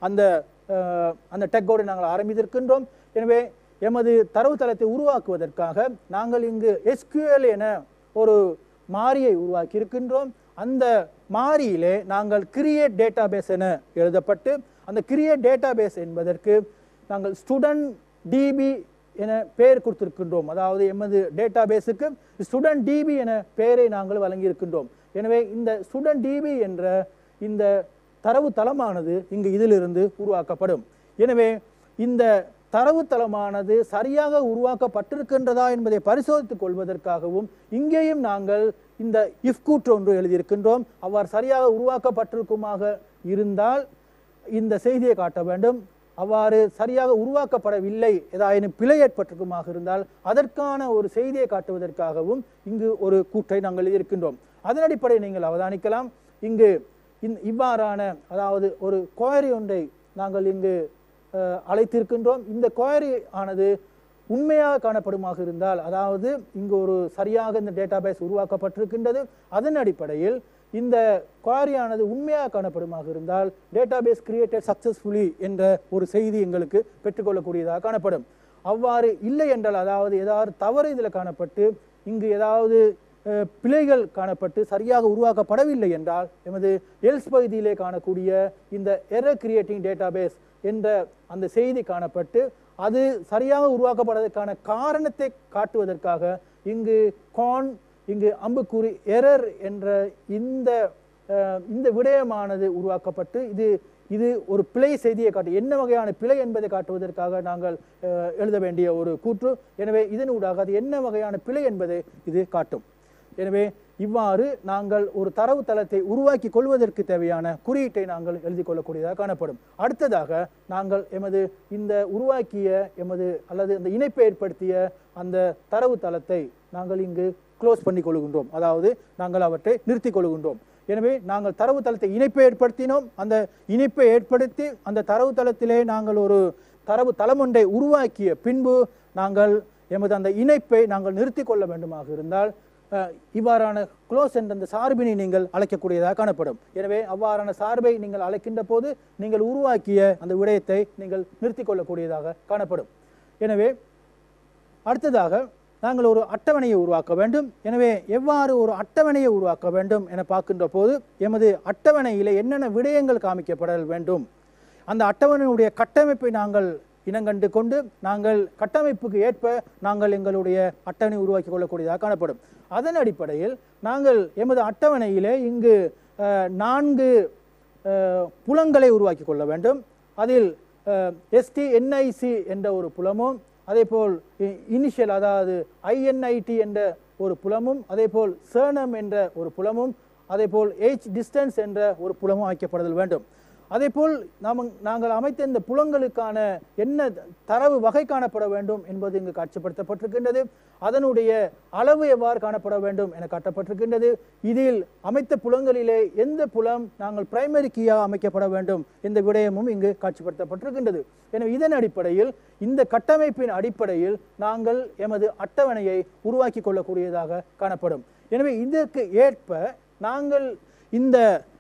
அந்த டெக்கோடு நாங்கள் ஆரம்பித்திருக்கின்றோம். எனவே எமது தரவுத்தளத்தை உருவாக்குவதற்காக நாங்கள் இங்கு SQL என ஒரு மாறியை உருவாக்கி இருக்கின்றோம். அந்த மாறியிலே நாங்கள் கிரியேட் டேட்டாபேஸ் என எழுதப்பட்டு, அந்த கிரியேட் டேட்டாபேஸ் என்பதற்கு நாங்கள் ஸ்டூடெண்ட் DB என பெயர் கொடுத்திருக்கின்றோம். அதாவது எமது டேட்டாபேஸுக்கு ஸ்டூடெண்ட் DB என பெயரை நாங்கள் வழங்கியிருக்கின்றோம். எனவே இந்த ஸ்டூடெண்ட் DB என்ற இந்த தரவுத்தளமானது இங்கு இதிலிருந்து உருவாக்கப்படும். எனவே இந்த தரவுத்தளமானது சரியாக உருவாக்கப்பட்டிருக்கின்றதா என்பதை பரிசோதித்துக் கொள்வதற்காகவும் இங்கேயும் நாங்கள் இந்த இஃப் கூற்று ஒன்று எழுதியிருக்கின்றோம். அவ்வாறு சரியாக உருவாக்கப்பட்டிருக்குமாக இருந்தால் இந்த செய்தியை காட்ட வேண்டும். அவ்வாறு சரியாக உருவாக்கப்படவில்லை, ஏதாயினும் பிழை ஏற்பட்டிருக்குமாக இருந்தால் அதற்கான ஒரு செய்தியை காட்டுவதற்காகவும் இங்கு ஒரு கூற்றை நாங்கள் எழுதியிருக்கின்றோம். அதன் அடிப்படையில் நீங்கள் அவதானிக்கலாம். இங்கு இவ்வாறான, அதாவது ஒரு குவரி ஒன்றை நாங்கள் இங்கு அழைத்திருக்கின்றோம். இந்த குவரி ஆனது உண்மையாக காணப்படுமாக இருந்தால், அதாவது இங்கு ஒரு சரியாக இந்த டேட்டாபேஸ் உருவாக்கப்பட்டிருக்கின்றது, அதன் அடிப்படையில் இந்த குவரியானது உண்மையாக காணப்படுமாக இருந்தால், டேட்டாபேஸ் கிரியேட்டட் சக்சஸ்ஃபுல்லி என்ற ஒரு செய்தி எங்களுக்கு பெற்றுக்கொள்ளக்கூடியதாக காணப்படும். அவ்வாறு இல்லை என்றால், அதாவது ஏதாவது தவறு இதில் காணப்பட்டு இங்கு ஏதாவது பிழைகள் காணப்பட்டு சரியாக உருவாக்கப்படவில்லை என்றால் எமது எல்ஸ் பகுதியிலே காணக்கூடிய இந்த எரர் கிரியேட்டிங் டேட்டாபேஸ் என்ற அந்த செய்தி காணப்பட்டு அது சரியாக உருவாக்கப்படுவதற்கான காரணத்தை காட்டுவதற்காக இங்கு இங்கு அம்புக்குறி எரர் என்ற இந்த விடயமானது உருவாக்கப்பட்டு இது ஒரு பிழை செய்தியை காட்டு, என்ன வகையான பிழை என்பதை காட்டுவதற்காக நாங்கள் எழுத வேண்டிய ஒரு கூற்று. எனவே இதனூடாக அது என்ன வகையான பிழை என்பதை இது காட்டும். எனவே இவ்வாறு நாங்கள் ஒரு தரவு தளத்தை உருவாக்கி கொள்வதற்கு தேவையான குறியீட்டை நாங்கள் எழுதி கொள்ளக்கூடியதாக காணப்படும். அடுத்ததாக நாங்கள் இந்த உருவாக்கிய அல்லது இந்த இணைப்பை ஏற்படுத்திய அந்த தரவு தளத்தை நாங்கள் இங்கு க்ளோஸ் பண்ணி கொள்கின்றோம், அதாவது நாங்கள் அவற்றை நிறுத்தி கொள்கின்றோம். எனவே நாங்கள் தரவு தளத்தை இணைப்பை ஏற்படுத்தினோம். அந்த இணைப்பை ஏற்படுத்தி அந்த தரவு தளத்திலே நாங்கள் ஒரு தரவு தளம் ஒன்றை உருவாக்கிய பின்பு நாங்கள் அந்த இணைப்பை நாங்கள் நிறுத்தி கொள்ள வேண்டுமாக இருந்தால் இவ்வாறான க்ளோஸ் என்ற அந்த சார்பினை நீங்கள் அழைக்கக்கூடியதாக காணப்படும். எனவே அவ்வாறான சார்பை நீங்கள் அழைக்கின்ற போது நீங்கள் உருவாக்கிய அந்த விடயத்தை நீங்கள் நிறுத்தி கொள்ளக்கூடியதாக காணப்படும். எனவே அடுத்ததாக நாங்கள் ஒரு அட்டவணையை உருவாக்க வேண்டும். எனவே எவ்வாறு ஒரு அட்டவணையை உருவாக்க வேண்டும் என பார்க்கின்ற போது எமது அட்டவணையில் என்னென்ன விடயங்கள் காமிக்கப்பட வேண்டும், அந்த அட்டவணையுடைய கட்டமைப்பை நாங்கள் இனங்கண்டு கொண்டு நாங்கள் கட்டமைப்புக்கு ஏற்ப நாங்கள் எங்களுடைய அட்டவணை உருவாக்கி கொள்ளக்கூடியதாக காணப்படும். அதன் அடிப்படையில் நாங்கள் எமது அட்டவணையிலே இங்கு 4 புலங்களை உருவாக்கி கொள்ள வேண்டும். அதில் STNIC என்ற ஒரு புலமும், அதேபோல் இனிஷியல் அதாவது INIT என்ற ஒரு புலமும், அதேபோல் சர்னம் என்ற ஒரு புலமும், அதேபோல் H டிஸ்டன்ஸ் என்ற ஒரு புலமும் அமைக்கப்படுதல் வேண்டும். அதேபோல் நாங்கள் அமைத்த இந்த புலங்களுக்கான என்ன தரவு வகை காணப்பட வேண்டும் என்பது இங்கு காட்சிப்படுத்தப்பட்டிருக்கின்றது. அதனுடைய அளவு எவ்வாறு காணப்பட வேண்டும் என காட்டப்பட்டிருக்கின்றது. இதில் அமைத்த புலங்களிலே எந்த புலம் நாங்கள் பிரைமரி கீயாக அமைக்கப்பட வேண்டும் என்ற விடயமும் இங்கு காட்சிப்படுத்தப்பட்டிருக்கின்றது. எனவே இதன் அடிப்படையில் இந்த கட்டமைப்பின் அடிப்படையில் நாங்கள் எமது அட்டவணையை உருவாக்கி கொள்ளக்கூடியதாக காணப்படும். எனவே இதற்கு ஏற்ப நாங்கள் இந்த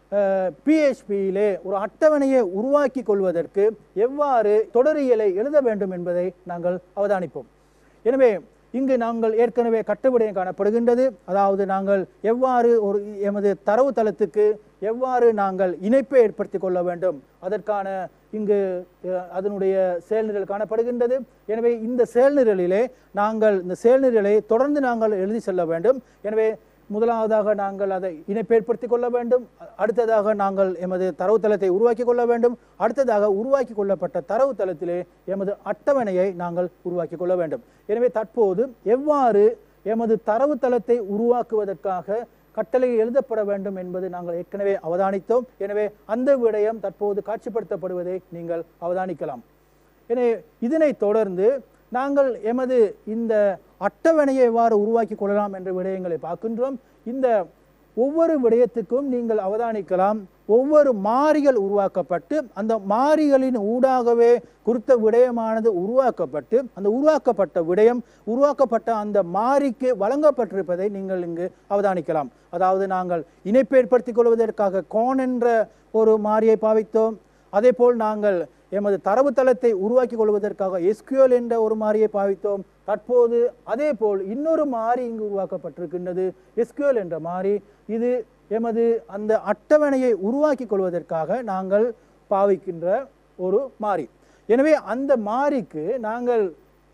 PHPயிலே ஒரு அட்டவணையை உருவாக்கி கொள்வதற்கு எவ்வாறு தொடரியலை எழுத வேண்டும் என்பதை நாங்கள் அவதானிப்போம். எனவே இங்கு நாங்கள் ஏற்கனவே கட்டவிடயம் காணப்படுகின்றது. அதாவது நாங்கள் எவ்வாறு எமது தரவு தளத்துக்கு எவ்வாறு நாங்கள் இணைப்பை ஏற்படுத்தி கொள்ள வேண்டும், அதற்கான இங்கு அதனுடைய செயல்நிரல் காணப்படுகின்றது. எனவே இந்த செயல்நிரலிலே நாங்கள் இந்த செயல்நிரலை தொடர்ந்து நாங்கள் எழுதி செல்ல வேண்டும். எனவே முதலாவதாக நாங்கள் அதை இணைப்பை ஏற்படுத்திக் கொள்ள வேண்டும். அடுத்ததாக நாங்கள் எமது தரவுத்தளத்தை உருவாக்கி கொள்ள வேண்டும். அடுத்ததாக உருவாக்கி கொள்ளப்பட்ட தரவுத்தளத்திலே எமது அட்டவணையை நாங்கள் உருவாக்கி கொள்ள வேண்டும். எனவே தற்போது எவ்வாறு எமது தரவுத்தளத்தை உருவாக்குவதற்காக கட்டளை எழுதப்பட வேண்டும் என்பது நாங்கள் ஏற்கனவே அவதானித்தோம். எனவே அந்த விடயம் தற்போது காட்சிப்படுத்தப்படுவதை நீங்கள் அவதானிக்கலாம். எனவே இதனை தொடர்ந்து நாங்கள் எமது இந்த அட்டவணையை எவ்வாறு உருவாக்கி கொள்ளலாம் என்ற விடயங்களை பார்க்கின்றோம். இந்த ஒவ்வொரு விடயத்துக்கும் நீங்கள் அவதானிக்கலாம், ஒவ்வொரு மாறிகள் உருவாக்கப்பட்டு அந்த மாறிகளின் ஊடாகவே குறித்த விடயமானது உருவாக்கப்பட்டு அந்த உருவாக்கப்பட்ட விடயம் உருவாக்கப்பட்ட அந்த மாறிக்கு வழங்கப்பட்டிருப்பதை நீங்கள் இங்கு அவதானிக்கலாம். அதாவது நாங்கள் இணைப்பை ஏற்படுத்திக் கொள்வதற்காக கோன் என்ற ஒரு மாறியை பாவித்தோம். அதே போல் நாங்கள் எமது தரவுத்தளத்தை உருவாக்கி கொள்வதற்காக SQL என்ற ஒரு மாறியை பாவித்தோம். தற்போது அதே போல் இன்னொரு மாறி இங்கு உருவாக்கப்பட்டிருக்கின்றது, SQL என்ற மாறி. இது எமது அந்த அட்டவணையை உருவாக்கி கொள்வதற்காக நாங்கள் பாவிக்கின்ற ஒரு மாறி. எனவே அந்த மாறிக்கு நாங்கள்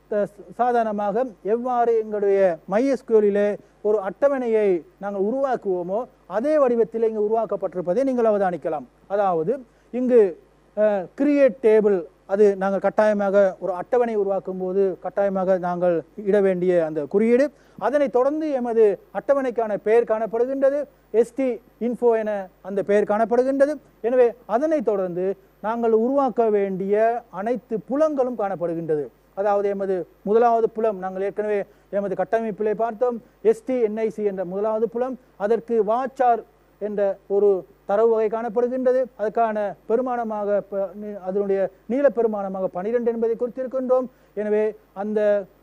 சாதாரணமாக எவ்வாறு எங்களுடைய MySQLிலே ஒரு அட்டவணையை நாங்கள் உருவாக்குவோமோ அதே வடிவத்தில் இங்கு உருவாக்கப்பட்டிருப்பதை நீங்கள் அவதானிக்கலாம். அதாவது இங்கு கிரியேட் டேபிள், அது நாங்கள் கட்டாயமாக ஒரு அட்டவணை உருவாக்கும் போது கட்டாயமாக நாங்கள் இட வேண்டிய அந்த குறியீடு. அதனை தொடர்ந்து எமது அட்டவணைக்கான பெயர் காணப்படுகின்றது, ST info என அந்த பெயர் காணப்படுகின்றது. எனவே அதனை தொடர்ந்து நாங்கள் உருவாக்க வேண்டிய அனைத்து புலங்களும் காணப்படுகின்றது. அதாவது எமது முதலாவது புலம் நாங்கள் ஏற்கனவே எமது கட்டமைப்பிலே பார்த்தோம், STNIC என்ற முதலாவது புலம். அதற்கு வாச்சார் என்ற ஒரு தரவு வகை காணப்படுகின்றது. அதுக்கான பெருமானமாக அதனுடைய நீள பெருமானமாக 12 என்பதை குறித்திருக்கின்றோம். எனவே அந்த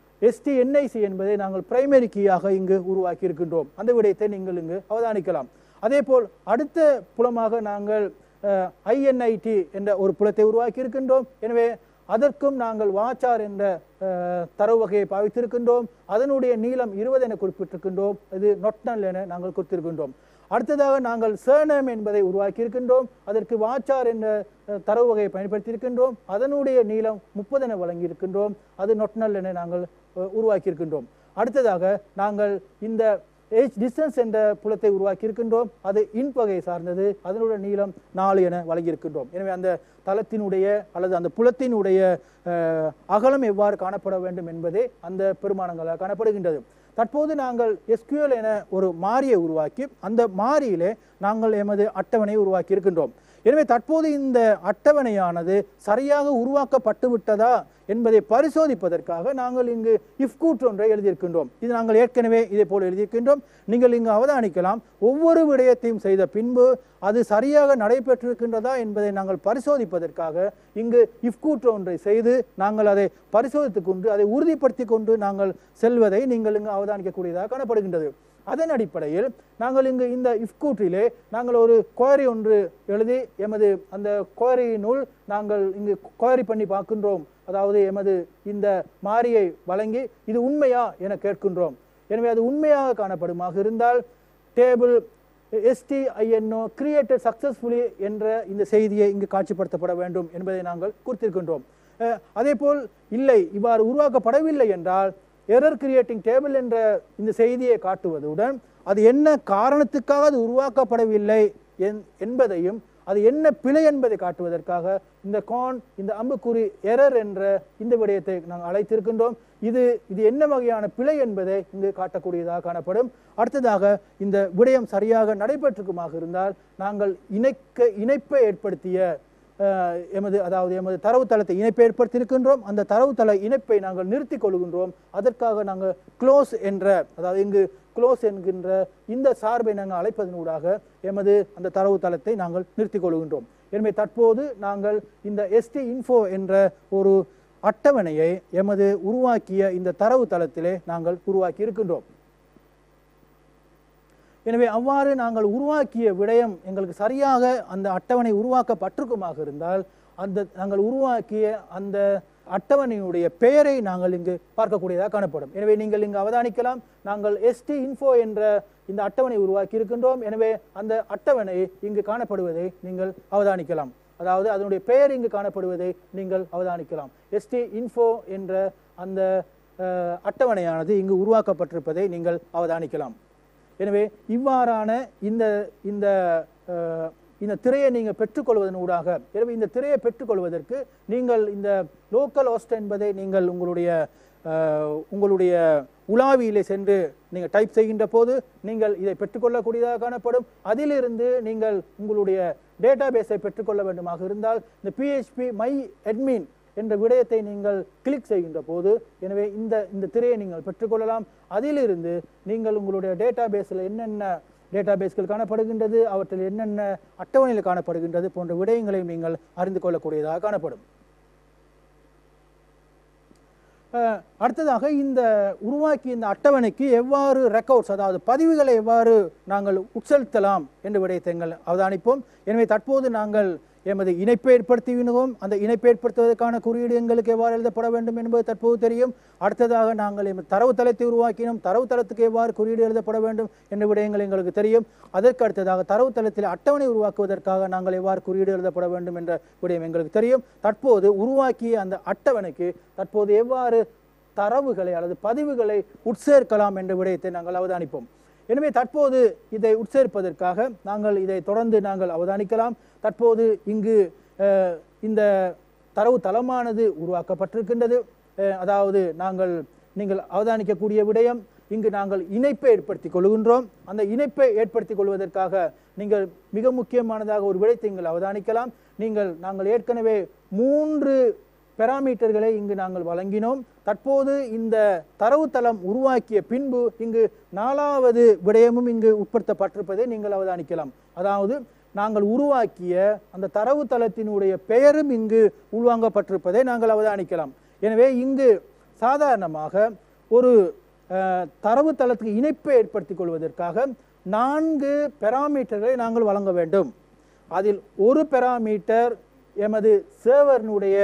STNIC என்பதை நாங்கள் பிரைமரி கீயாக இங்கு உருவாக்கி இருக்கின்றோம். அந்த விடயத்தை நீங்கள் இங்கு அவதானிக்கலாம். அதே போல் அடுத்த புலமாக நாங்கள் INIT என்ற ஒரு புலத்தை உருவாக்கி இருக்கின்றோம். எனவே அதற்கும் நாங்கள் வாச்சார் என்ற தரவு வகையை பாவித்திருக்கின்றோம். அதனுடைய நீளம் 20 என குறிப்பிட்டிருக்கின்றோம். இது நொட்னல் என நாங்கள் குறித்திருக்கின்றோம். அடுத்ததாக நாங்கள் சர்நேம் என்பதை உருவாக்கி இருக்கின்றோம். அதற்கு வாச்சார் என்ற தரவு வகையை பயன்படுத்தி இருக்கின்றோம். அதனுடைய நீளம் 30 என வழங்கி இருக்கின்றோம். அது நொட்னல் என நாங்கள் உருவாக்கி இருக்கின்றோம். அடுத்ததாக நாங்கள் இந்த டிஸ்டன்ஸ் என்ற புலத்தை உருவாக்கி இருக்கின்றோம். அது இன் வகையை சார்ந்தது. அதனுடைய நீளம் 4 என வழங்கியிருக்கின்றோம். எனவே அந்த தளத்தினுடைய அல்லது அந்த புலத்தினுடைய அகலம் எவ்வாறு காணப்பட வேண்டும் என்பதே அந்த பெருமானங்களாக காணப்படுகின்றது. தற்போது நாங்கள் SQL என ஒரு மாறியை உருவாக்கி அந்த மாறியிலே நாங்கள் எமது அட்டவணையை உருவாக்கி இருக்கின்றோம். எனவே தற்போது இந்த அட்டவணையானது சரியாக உருவாக்கப்பட்டு விட்டதா என்பதை பரிசோதிப்பதற்காக நாங்கள் இங்கு இஃப் கூற்று ஒன்றை எழுதியிருக்கின்றோம். இது நாங்கள் ஏற்கனவே இதே போல் எழுதியிருக்கின்றோம். நீங்கள் இங்கு அவதானிக்கலாம், ஒவ்வொரு விடயத்தையும் செய்த பின்பு அது சரியாக நடைபெற்றிருக்கின்றதா என்பதை நாங்கள் பரிசோதிப்பதற்காக இங்கு இஃப் கூற்று ஒன்றை செய்து நாங்கள் அதை பரிசோதித்துக் கொண்டு அதை உறுதிப்படுத்தி கொண்டு நாங்கள் செல்வதை நீங்கள் இங்கு அவதானிக்கக்கூடியதாக காணப்படுகின்றது. அதன் அடிப்படையில் நாங்கள் இங்கு இந்த இஃப் கூற்றிலே நாங்கள் ஒரு குவரி ஒன்று எழுதி எமது அந்த குவரியினுள் நாங்கள் இங்கு குவரி பண்ணி பார்க்கின்றோம். அதாவது எமது இந்த மாறியை வழங்கி இது உண்மையா என கேட்கின்றோம். எனவே அது உண்மையாக காணப்படுமாக இருந்தால் டேபிள் STINO கிரியேட்டட் சக்சஸ்ஃபுல்லி என்ற இந்த செய்தியை இங்கு காட்சிப்படுத்தப்பட வேண்டும் என்பதை நாங்கள் குறித்திருக்கின்றோம். அதே போல் இல்லை இவ்வாறு உருவாக்கப்படவில்லை என்றால் எரர் கிரியேட்டிங் டேபிள் என்ற இந்த செய்தியை காட்டுவதுடன் அது என்ன காரணத்துக்காக அது உருவாக்கப்படவில்லை என்பதையும் அது என்ன பிழை என்பதை காட்டுவதற்காக இந்த அம்புக்குறி எரர் என்ற இந்த விடயத்தை நாங்கள் அழைத்திருக்கின்றோம். இது என்ன வகையான பிழை என்பதை இங்கு காட்டக்கூடியதாக காணப்படும். அடுத்ததாக இந்த விடயம் சரியாக நடைபெற்றிருக்குமாக இருந்தால் நாங்கள் இணைப்பை ஏற்படுத்திய எமது தரவுத்தளத்தை இணைப்பை ஏற்படுத்தியிருக்கின்றோம். அந்த தரவுத்தள இணைப்பை நாங்கள் நிறுத்தி கொள்கின்றோம். அதற்காக நாங்கள் க்ளோஸ் என்ற அதாவது இங்கு க்ளோஸ் என்கின்ற இந்த சார்பை நாங்கள் அழைப்பதனூடாக எமது அந்த தரவுத்தளத்தை நாங்கள் நிறுத்தி கொள்கின்றோம். எனவே தற்போது நாங்கள் இந்த STINFO என்ற ஒரு அட்டவணையை எமது உருவாக்கிய இந்த தரவுத்தளத்திலே நாங்கள் உருவாக்கி இருக்கின்றோம். எனவே அவ்வாறு நாங்கள் உருவாக்கிய விடயம் எங்களுக்கு சரியாக அந்த அட்டவணை உருவாக்கப்பட்டிருக்குமாக இருந்தால் நாங்கள் உருவாக்கிய அந்த அட்டவணையுடைய பெயரை நாங்கள் இங்கு பார்க்கக்கூடியதாக காணப்படும். எனவே நீங்கள் இங்கு அவதானிக்கலாம், நாங்கள் STINFO என்ற இந்த அட்டவணை உருவாக்கி இருக்கின்றோம். எனவே அந்த அட்டவணை இங்கு காணப்படுவதை நீங்கள் அவதானிக்கலாம். அதாவது அதனுடைய பெயர் இங்கு காணப்படுவதை நீங்கள் அவதானிக்கலாம். STINFO என்ற அந்த அட்டவணையானது இங்கு உருவாக்கப்பட்டிருப்பதை நீங்கள் அவதானிக்கலாம். எனவே இவ்வாறான இந்த திரையை நீங்கள் பெற்றுக்கொள்வதன் ஊடாக எனவே இந்த திரையை பெற்றுக்கொள்வதற்கு நீங்கள் இந்த லோக்கல் ஹோஸ்ட் என்பதை நீங்கள் உங்களுடைய உலாவியிலே சென்று நீங்கள் டைப் செய்கின்ற போது நீங்கள் இதை பெற்றுக்கொள்ளக்கூடியதாக காணப்படும். அதிலிருந்து நீங்கள் உங்களுடைய டேட்டாபேஸை பெற்றுக்கொள்ள வேண்டுமாக இருந்தால் இந்த PHP my admin என்ற விடயத்தை நீங்கள் கிளிக் செய்கின்ற போது எனவே இந்த திரையை நீங்கள் பெற்றுக்கொள்ளலாம். அதிலிருந்து நீங்கள் உங்களுடைய டேட்டாபேஸில் என்னென்ன டேட்டாபேஸ்கள் காணப்படுகின்றது, அவற்றில் என்னென்ன அட்டவணையில் காணப்படுகின்றது போன்ற விடயங்களையும் நீங்கள் அறிந்து கொள்ளக்கூடியதாக காணப்படும். அடுத்ததாக இந்த உருவாக்கி இந்த அட்டவணைக்கு எவ்வாறு ரெக்கார்ட்ஸ் அதாவது பதிவுகளை எவ்வாறு நாங்கள் உட்செலுத்தலாம் என்ற விடயத்தை அவதானிப்போம். எனவே தற்போது நாங்கள் எமது இணைப்பை ஏற்படுத்தினோம். அந்த இணைப்பை ஏற்படுத்துவதற்கான குறியீடு எங்களுக்கு எவ்வாறு எழுதப்பட வேண்டும் என்பது தற்போது தெரியும். அடுத்ததாக நாங்கள் தரவுத்தளத்தை உருவாக்கினோம். தரவுத்தளத்துக்கு எவ்வாறு குறியீடு எழுதப்பட வேண்டும் என்ற விடயங்கள் எங்களுக்கு தெரியும். அதற்கு அடுத்ததாக தரவுத்தளத்தில் அட்டவணை உருவாக்குவதற்காக நாங்கள் எவ்வாறு குறியீடு எழுதப்பட வேண்டும் என்ற விடயம் எங்களுக்கு தெரியும். தற்போது உருவாக்கிய அந்த அட்டவணைக்கு தற்போது எவ்வாறு தரவுகளை அல்லது பதிவுகளை உட்சேர்க்கலாம் என்ற விடயத்தை நாங்கள் அவதானிப்போம். எனவே தற்போது இதை உட்சேர்ப்பதற்காக நாங்கள் இதை தொடர்ந்து நாங்கள் அவதானிக்கலாம். தற்போது இங்கு இந்த தரவு தளமானது உருவாக்கப்பட்டிருக்கின்றது. அதாவது நீங்கள் அவதானிக்கக்கூடிய விடயம் இங்கு நாங்கள் இணைப்பை ஏற்படுத்திக் கொள்கின்றோம். அந்த இணைப்பை ஏற்படுத்திக் கொள்வதற்காக நீங்கள் மிக முக்கியமானதாக ஒரு விடயத்தை நீங்கள் அவதானிக்கலாம். நாங்கள் ஏற்கனவே 3 பெராமீட்டர்களை இங்கு நாங்கள் வழங்கினோம். தற்போது இந்த தரவுத்தளம் உருவாக்கிய பின்பு இங்கு 4வது விடயமும் இங்கு உட்படுத்தப்பட்டிருப்பதை நீங்கள் அவதானிக்கலாம். அதாவது நாங்கள் உருவாக்கிய அந்த தரவுத்தளத்தினுடைய பெயரும் இங்கு உள்வாங்கப்பட்டிருப்பதை நாங்கள் அவதானிக்கலாம். எனவே இங்கு சாதாரணமாக ஒரு தரவுத்தளத்துக்கு இணைப்பை ஏற்படுத்திக் கொள்வதற்காக 4 பெராமீட்டர்களை நாங்கள் வழங்க வேண்டும். அதில் ஒரு பெராமீட்டர் எமது சர்வரினுடைய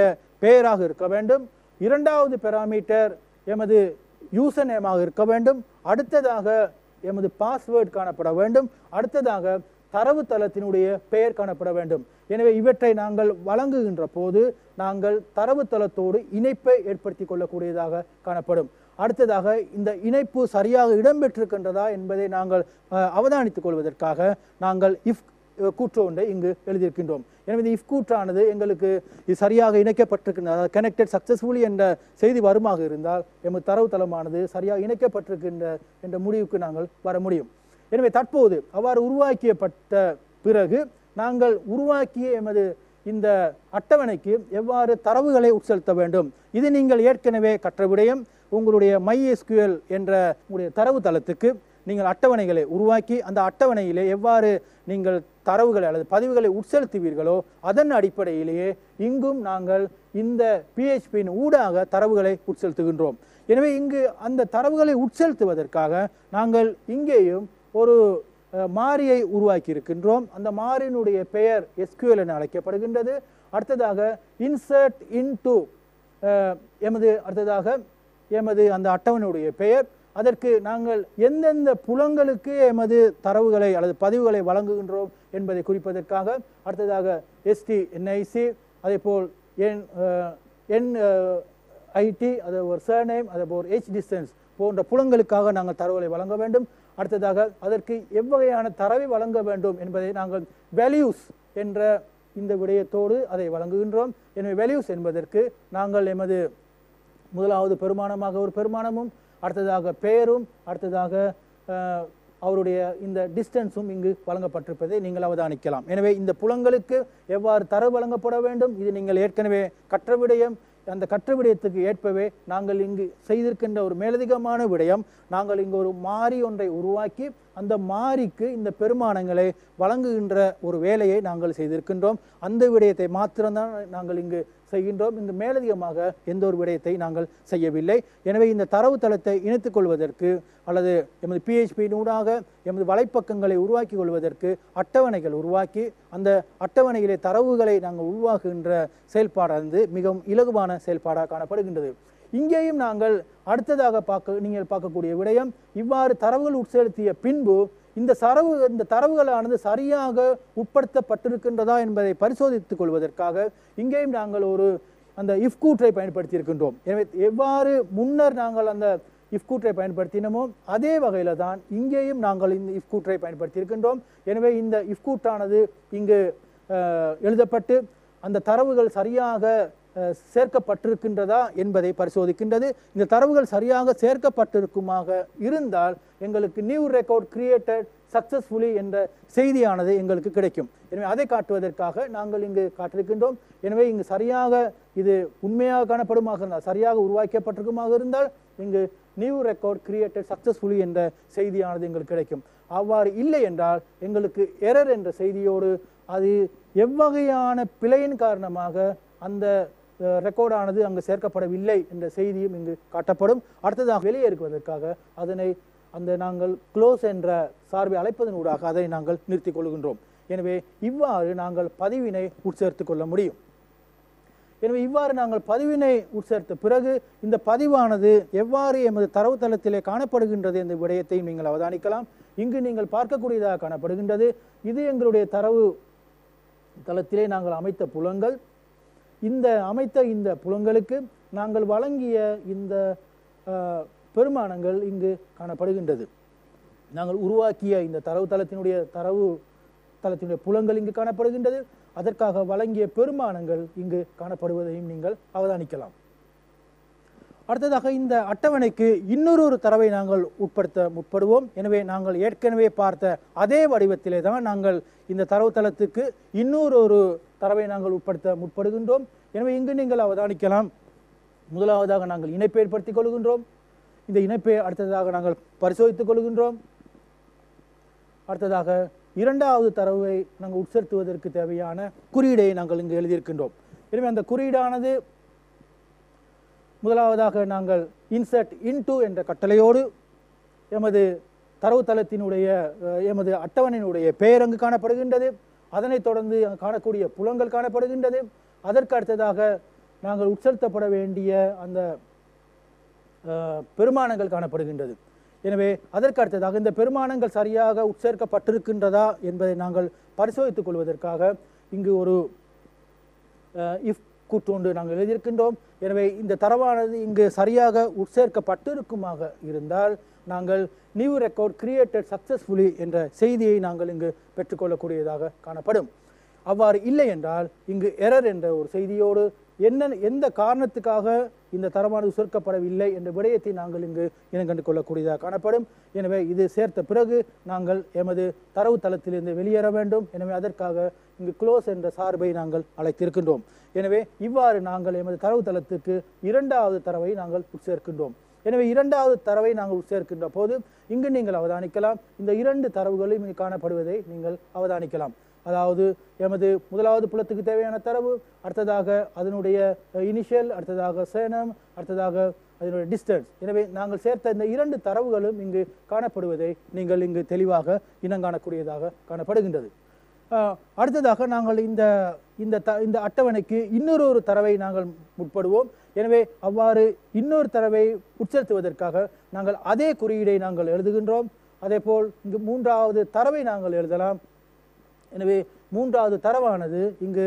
பெயராக இருக்க வேண்டும். இரண்டாவது பாராமீட்டர் எமது யூசர் நேமாக இருக்க வேண்டும். அடுத்ததாக எமது பாஸ்வேர்ட் காணப்பட வேண்டும். அடுத்ததாக தரவுத்தளத்தினுடைய பெயர் காணப்பட வேண்டும். எனவே இவற்றை நாங்கள் வழங்குகின்ற போது நாங்கள் தரவுத்தளத்தோடு இணைப்பை ஏற்படுத்தி கொள்ளக்கூடியதாக காணப்படும். அடுத்ததாக இந்த இணைப்பு சரியாக இடம்பெற்றிருக்கின்றதா என்பதை நாங்கள் அவதானித்துக் கொள்வதற்காக நாங்கள் இஃப் கூற்று ஒன்றை இங்கு எழுதியிருக்கின்றோம். எனவே இந்த இஃப் கூற்றானது எங்களுக்கு இது சரியாக இணைக்கப்பட்டிருக்கின்ற கனெக்டட் சக்சஸ்ஃபுல்லி என்ற செய்தி வருமாக இருந்தால் எமது தரவுத்தளமானது சரியாக இணைக்கப்பட்டிருக்கின்ற என்ற முடிவுக்கு நாங்கள் வர முடியும். எனவே தற்போது அவ்வாறு உருவாக்கியப்பட்ட பிறகு நாங்கள் உருவாக்கிய எமது இந்த அட்டவணைக்கு எவ்வாறு தரவுகளை உட்செலுத்த வேண்டும், இது நீங்கள் ஏற்கனவே கற்ற விடயம். உங்களுடைய MySQL என்ற உங்களுடைய தரவுத்தளத்துக்கு நீங்கள் அட்டவணைகளை உருவாக்கி அந்த அட்டவணையிலே எவ்வாறு நீங்கள் தரவுகளை அல்லது பதிவுகளை உட்செலுத்துவீர்களோ அதன் அடிப்படையிலேயே இங்கும் நாங்கள் இந்த PHP ஊடாக தரவுகளை உட்செலுத்துகின்றோம். எனவே இங்கு அந்த தரவுகளை உட்செலுத்துவதற்காக நாங்கள் இங்கேயும் ஒரு மாறியை உருவாக்கி இருக்கின்றோம். அந்த மாறியினுடைய பெயர் SQL என அழைக்கப்படுகின்றது. அடுத்ததாக இன்சர்ட் இன்டு எமது அந்த அட்டவணையுடைய பெயர், அதற்கு நாங்கள் எந்தெந்த புலங்களுக்கு எமது தரவுகளை அல்லது பதிவுகளை வழங்குகின்றோம் என்பதை குறிப்பதற்காக அடுத்ததாக STNIC, அதே போல் NIT, அதே ஒரு சர்நேம், அதே போல் H distance போன்ற புலங்களுக்காக நாங்கள் தரவுகளை வழங்க வேண்டும். அடுத்ததாக அதற்கு எவ்வகையான தரவை வழங்க வேண்டும் என்பதை நாங்கள் வேல்யூஸ் என்ற இந்த விடயத்தோடு அதை வழங்குகின்றோம். எனவே வேல்யூஸ் என்பதற்கு நாங்கள் எமது முதலாவது பெருமானமாக ஒரு பெருமானமும், அடுத்ததாக பெயரும், அடுத்ததாக அவருடைய இந்த டிஸ்டன்ஸும் இங்கு வழங்கப்பட்டிருப்பதை நீங்கள் அவதானிக்கலாம். எனவே இந்த புலங்களுக்கு எவ்வாறு தரவு வழங்கப்பட வேண்டும், இது நீங்கள் ஏற்கனவே கற்ற விடயம். அந்த கற்ற விடயத்துக்கு ஏற்பவே நாங்கள் இங்கு செய்திருக்கின்ற ஒரு மேலதிகமான விடயம், நாங்கள் இங்கு ஒரு மாறி ஒன்றை உருவாக்கி அந்த மாறிக்கு இந்த பெருமானங்களை வழங்குகின்ற ஒரு வேலையை நாங்கள் செய்திருக்கின்றோம். அந்த விடயத்தை மாத்திரம்தான் நாங்கள் இங்கு செய்கின்றோம். இங்கு மேலதிகமாக எந்த ஒரு விடயத்தை நாங்கள் செய்யவில்லை. எனவே இந்த தரவுத்தளத்தை இணைத்துக் கொள்வதற்கு அல்லது எமது PHP ஊடாக எமது வலைப்பக்கங்களை உருவாக்கி கொள்வதற்கு அட்டவணைகள் உருவாக்கி அந்த அட்டவணையிலே தரவுகளை நாங்கள் உருவாக்குகின்ற செயல்பாடானது மிகவும் இலகுவான செயல்பாடாக காணப்படுகின்றது. இங்கேயும் நாங்கள் அடுத்ததாக நீங்கள் பார்க்கக்கூடிய விடயம், இவ்வாறு தரவுகள் உட்செலுத்திய பின்பு இந்த தரவுகளானது சரியாக உட்படுத்தப்பட்டிருக்கின்றதா என்பதை பரிசோதித்துக் கொள்வதற்காக இங்கேயும் நாங்கள் ஒரு அந்த இஃப் கூற்றை பயன்படுத்தி இருக்கின்றோம். எனவே எவ்வாறு முன்னர் நாங்கள் அந்த இஃப் கூற்றை பயன்படுத்தினோமோ அதே வகையில தான் இங்கேயும் நாங்கள் இந்த இஃப் கூற்றை பயன்படுத்தி இருக்கின்றோம். எனவே இந்த இஃப் கூற்றானது இங்கு எழுதப்பட்டு அந்த தரவுகள் சரியாக சேர்க்கப்பட்டிருக்கின்றதா என்பதை பரிசோதிக்கின்றது. இந்த தரவுகள் சரியாக சேர்க்கப்பட்டிருக்குமாக இருந்தால் எங்களுக்கு நியூ ரெக்கார்ட் கிரியேட்டட் சக்சஸ்ஃபுல்லி என்ற செய்தியானது எங்களுக்கு கிடைக்கும். எனவே அதை காட்டுவதற்காக நாங்கள் இங்கு காட்டிருக்கின்றோம். எனவே இங்கு சரியாக இது உண்மையாக காணப்படுமாக இருந்தால், சரியாக உருவாக்கப்பட்டிருக்குமாக இருந்தால் இங்கு நியூ ரெக்கார்ட் கிரியேட்டட் சக்சஸ்ஃபுல்லி என்ற செய்தியானது எங்களுக்கு கிடைக்கும். அவ்வாறு இல்லை என்றால் எங்களுக்கு எரர் என்ற செய்தியோடு அது எவ்வகையான பிழையின் காரணமாக அந்த ரெக்கார்டானது அங்கு சேர்க்கப்படவில்லை என்ற செய்தியும் இங்கு காட்டப்படும். அடுத்ததாக வெளியேறுவதற்காக அதனை நாங்கள் க்ளோஸ் என்ற சார்பை அழைப்பதன் ஊடாக அதை நாங்கள் நிறுத்திக் கொள்கின்றோம். எனவே இவ்வாறு நாங்கள் பதிவினை உட்சேர்த்து கொள்ள முடியும். எனவே இவ்வாறு நாங்கள் பதிவினை உட்சேர்த்த பிறகு இந்த பதிவானது எவ்வாறு எமது தரவுத்தளத்திலே காணப்படுகின்றது என்ற விடயத்தையும் நீங்கள் அவதானிக்கலாம். இங்கு நீங்கள் பார்க்கக்கூடியதாக காணப்படுகின்றது. இது எங்களுடைய தரவு தளத்திலே நாங்கள் அமைத்த புலங்கள். இந்த புலங்களுக்கு நாங்கள் வழங்கிய இந்த பெருமானங்கள் இங்கு காணப்படுகின்றது. நாங்கள் உருவாக்கிய இந்த தரவுத்தளத்தினுடைய புலங்கள் இங்கு காணப்படுகின்றது. அதற்காக வழங்கிய பெருமானங்கள் இங்கு காணப்படுவதையும் நீங்கள் அவதானிக்கலாம். அடுத்ததாக இந்த அட்டவணைக்கு இன்னொரு தரவை நாங்கள் உட்படுத்த முற்படுவோம். எனவே நாங்கள் ஏற்கனவே பார்த்த அதே வடிவத்திலே தான் நாங்கள் இந்த தரவுத்தளத்துக்கு இன்னொரு தரவை நாங்கள் உட்படுத்த முற்படுகின்றோம். எனவே இங்கு நீங்கள் அவதானிக்கலாம், முதலாவதாக நாங்கள் இணைப்பை ஏற்படுத்திக் கொள்கின்றோம். இந்த இணைப்பை அடுத்ததாக நாங்கள் பரிசோதித்துக் கொள்கின்றோம். அடுத்ததாக இரண்டாவது தரவை நாங்கள் உட்செலுத்துவதற்கு தேவையான குறியீடை நாங்கள் இங்கு எழுதியிருக்கின்றோம். எனவே அந்த குறியீடானது முதலாவதாக நாங்கள் இன்சர்ட் இன்டு என்ற கட்டளையோடு எமது தரவுத்தளத்தினுடைய எமது அட்டவணையினுடைய பெயர் அங்கு காணப்படுகின்றது. அதனைத் தொடர்ந்து காணக்கூடிய புலங்கள் காணப்படுகின்றது. அதற்கு அடுத்ததாக நாங்கள் உட்செலுத்தப்பட வேண்டிய அந்த பெருமானங்கள் காணப்படுகின்றது. எனவே அதற்கு அடுத்ததாக இந்த பெருமானங்கள் சரியாக உட்சேர்க்கப்பட்டிருக்கின்றதா என்பதை நாங்கள் பரிசோதித்துக் கொள்வதற்காக இங்கு ஒரு இஃப் கூற்றொன்று நாங்கள் எழுதியிருக்கின்றோம். எனவே இந்த தரவானது இங்கு சரியாக உட்சேர்க்கப்பட்டிருக்குமாக இருந்தால் நாங்கள் நியூ ரெக்கார்ட் கிரியேட்டட் சக்சஸ்ஃபுல்லி என்ற செய்தியை நாங்கள் இங்கு பெற்றுக்கொள்ளக்கூடியதாக காணப்படும். அவ்வாறு இல்லை என்றால் இங்கு எரர் என்ற ஒரு செய்தியோடு எந்த காரணத்துக்காக இந்த தரமானது சேர்க்கப்படவில்லை என்ற விடயத்தை நாங்கள் இங்கு இனங்கண்டு கொள்ளக்கூடியதாக காணப்படும். எனவே இது சேர்த்த பிறகு நாங்கள் எமது தரவு தளத்திலிருந்து வெளியேற வேண்டும். எனவே அதற்காக இங்கு க்ளோஸ் என்ற சார்பை நாங்கள் அழைத்திருக்கின்றோம். எனவே இவ்வாறு நாங்கள் எமது தரவு தளத்துக்கு இரண்டாவது தரவை நாங்கள் உட்சேர்க்கின்றோம். எனவே இரண்டாவது தரவை நாங்கள் உட்சேர்க்கின்ற போது இங்கு நீங்கள் அவதானிக்கலாம், இந்த இரண்டு தரவுகளும் இங்கு காணப்படுவதை நீங்கள் அவதானிக்கலாம். அதாவது எமது முதலாவது புலத்துக்கு தேவையான தரவு, அடுத்ததாக அதனுடைய இனிஷியல், அடுத்ததாக சேனம், அடுத்ததாக அதனுடைய டிஸ்டன்ஸ். எனவே நாங்கள் சேர்த்த இந்த இரண்டு தரவுகளும் இங்கு காணப்படுவதை நீங்கள் இங்கு தெளிவாக இனங்காணக்கூடியதாக காணப்படுகின்றது. அடுத்ததாக நாங்கள் இந்த அட்டவணைக்கு இன்னொரு தரவை நாங்கள் முற்படுவோம். எனவே அவ்வாறு இன்னொரு தரவை உட்செலுத்துவதற்காக நாங்கள் அதே குறியீடை நாங்கள் எழுதுகின்றோம். அதே போல் இங்கு மூன்றாவது தரவை நாங்கள் எழுதலாம். எனவே மூன்றாவது தரவானது இங்கு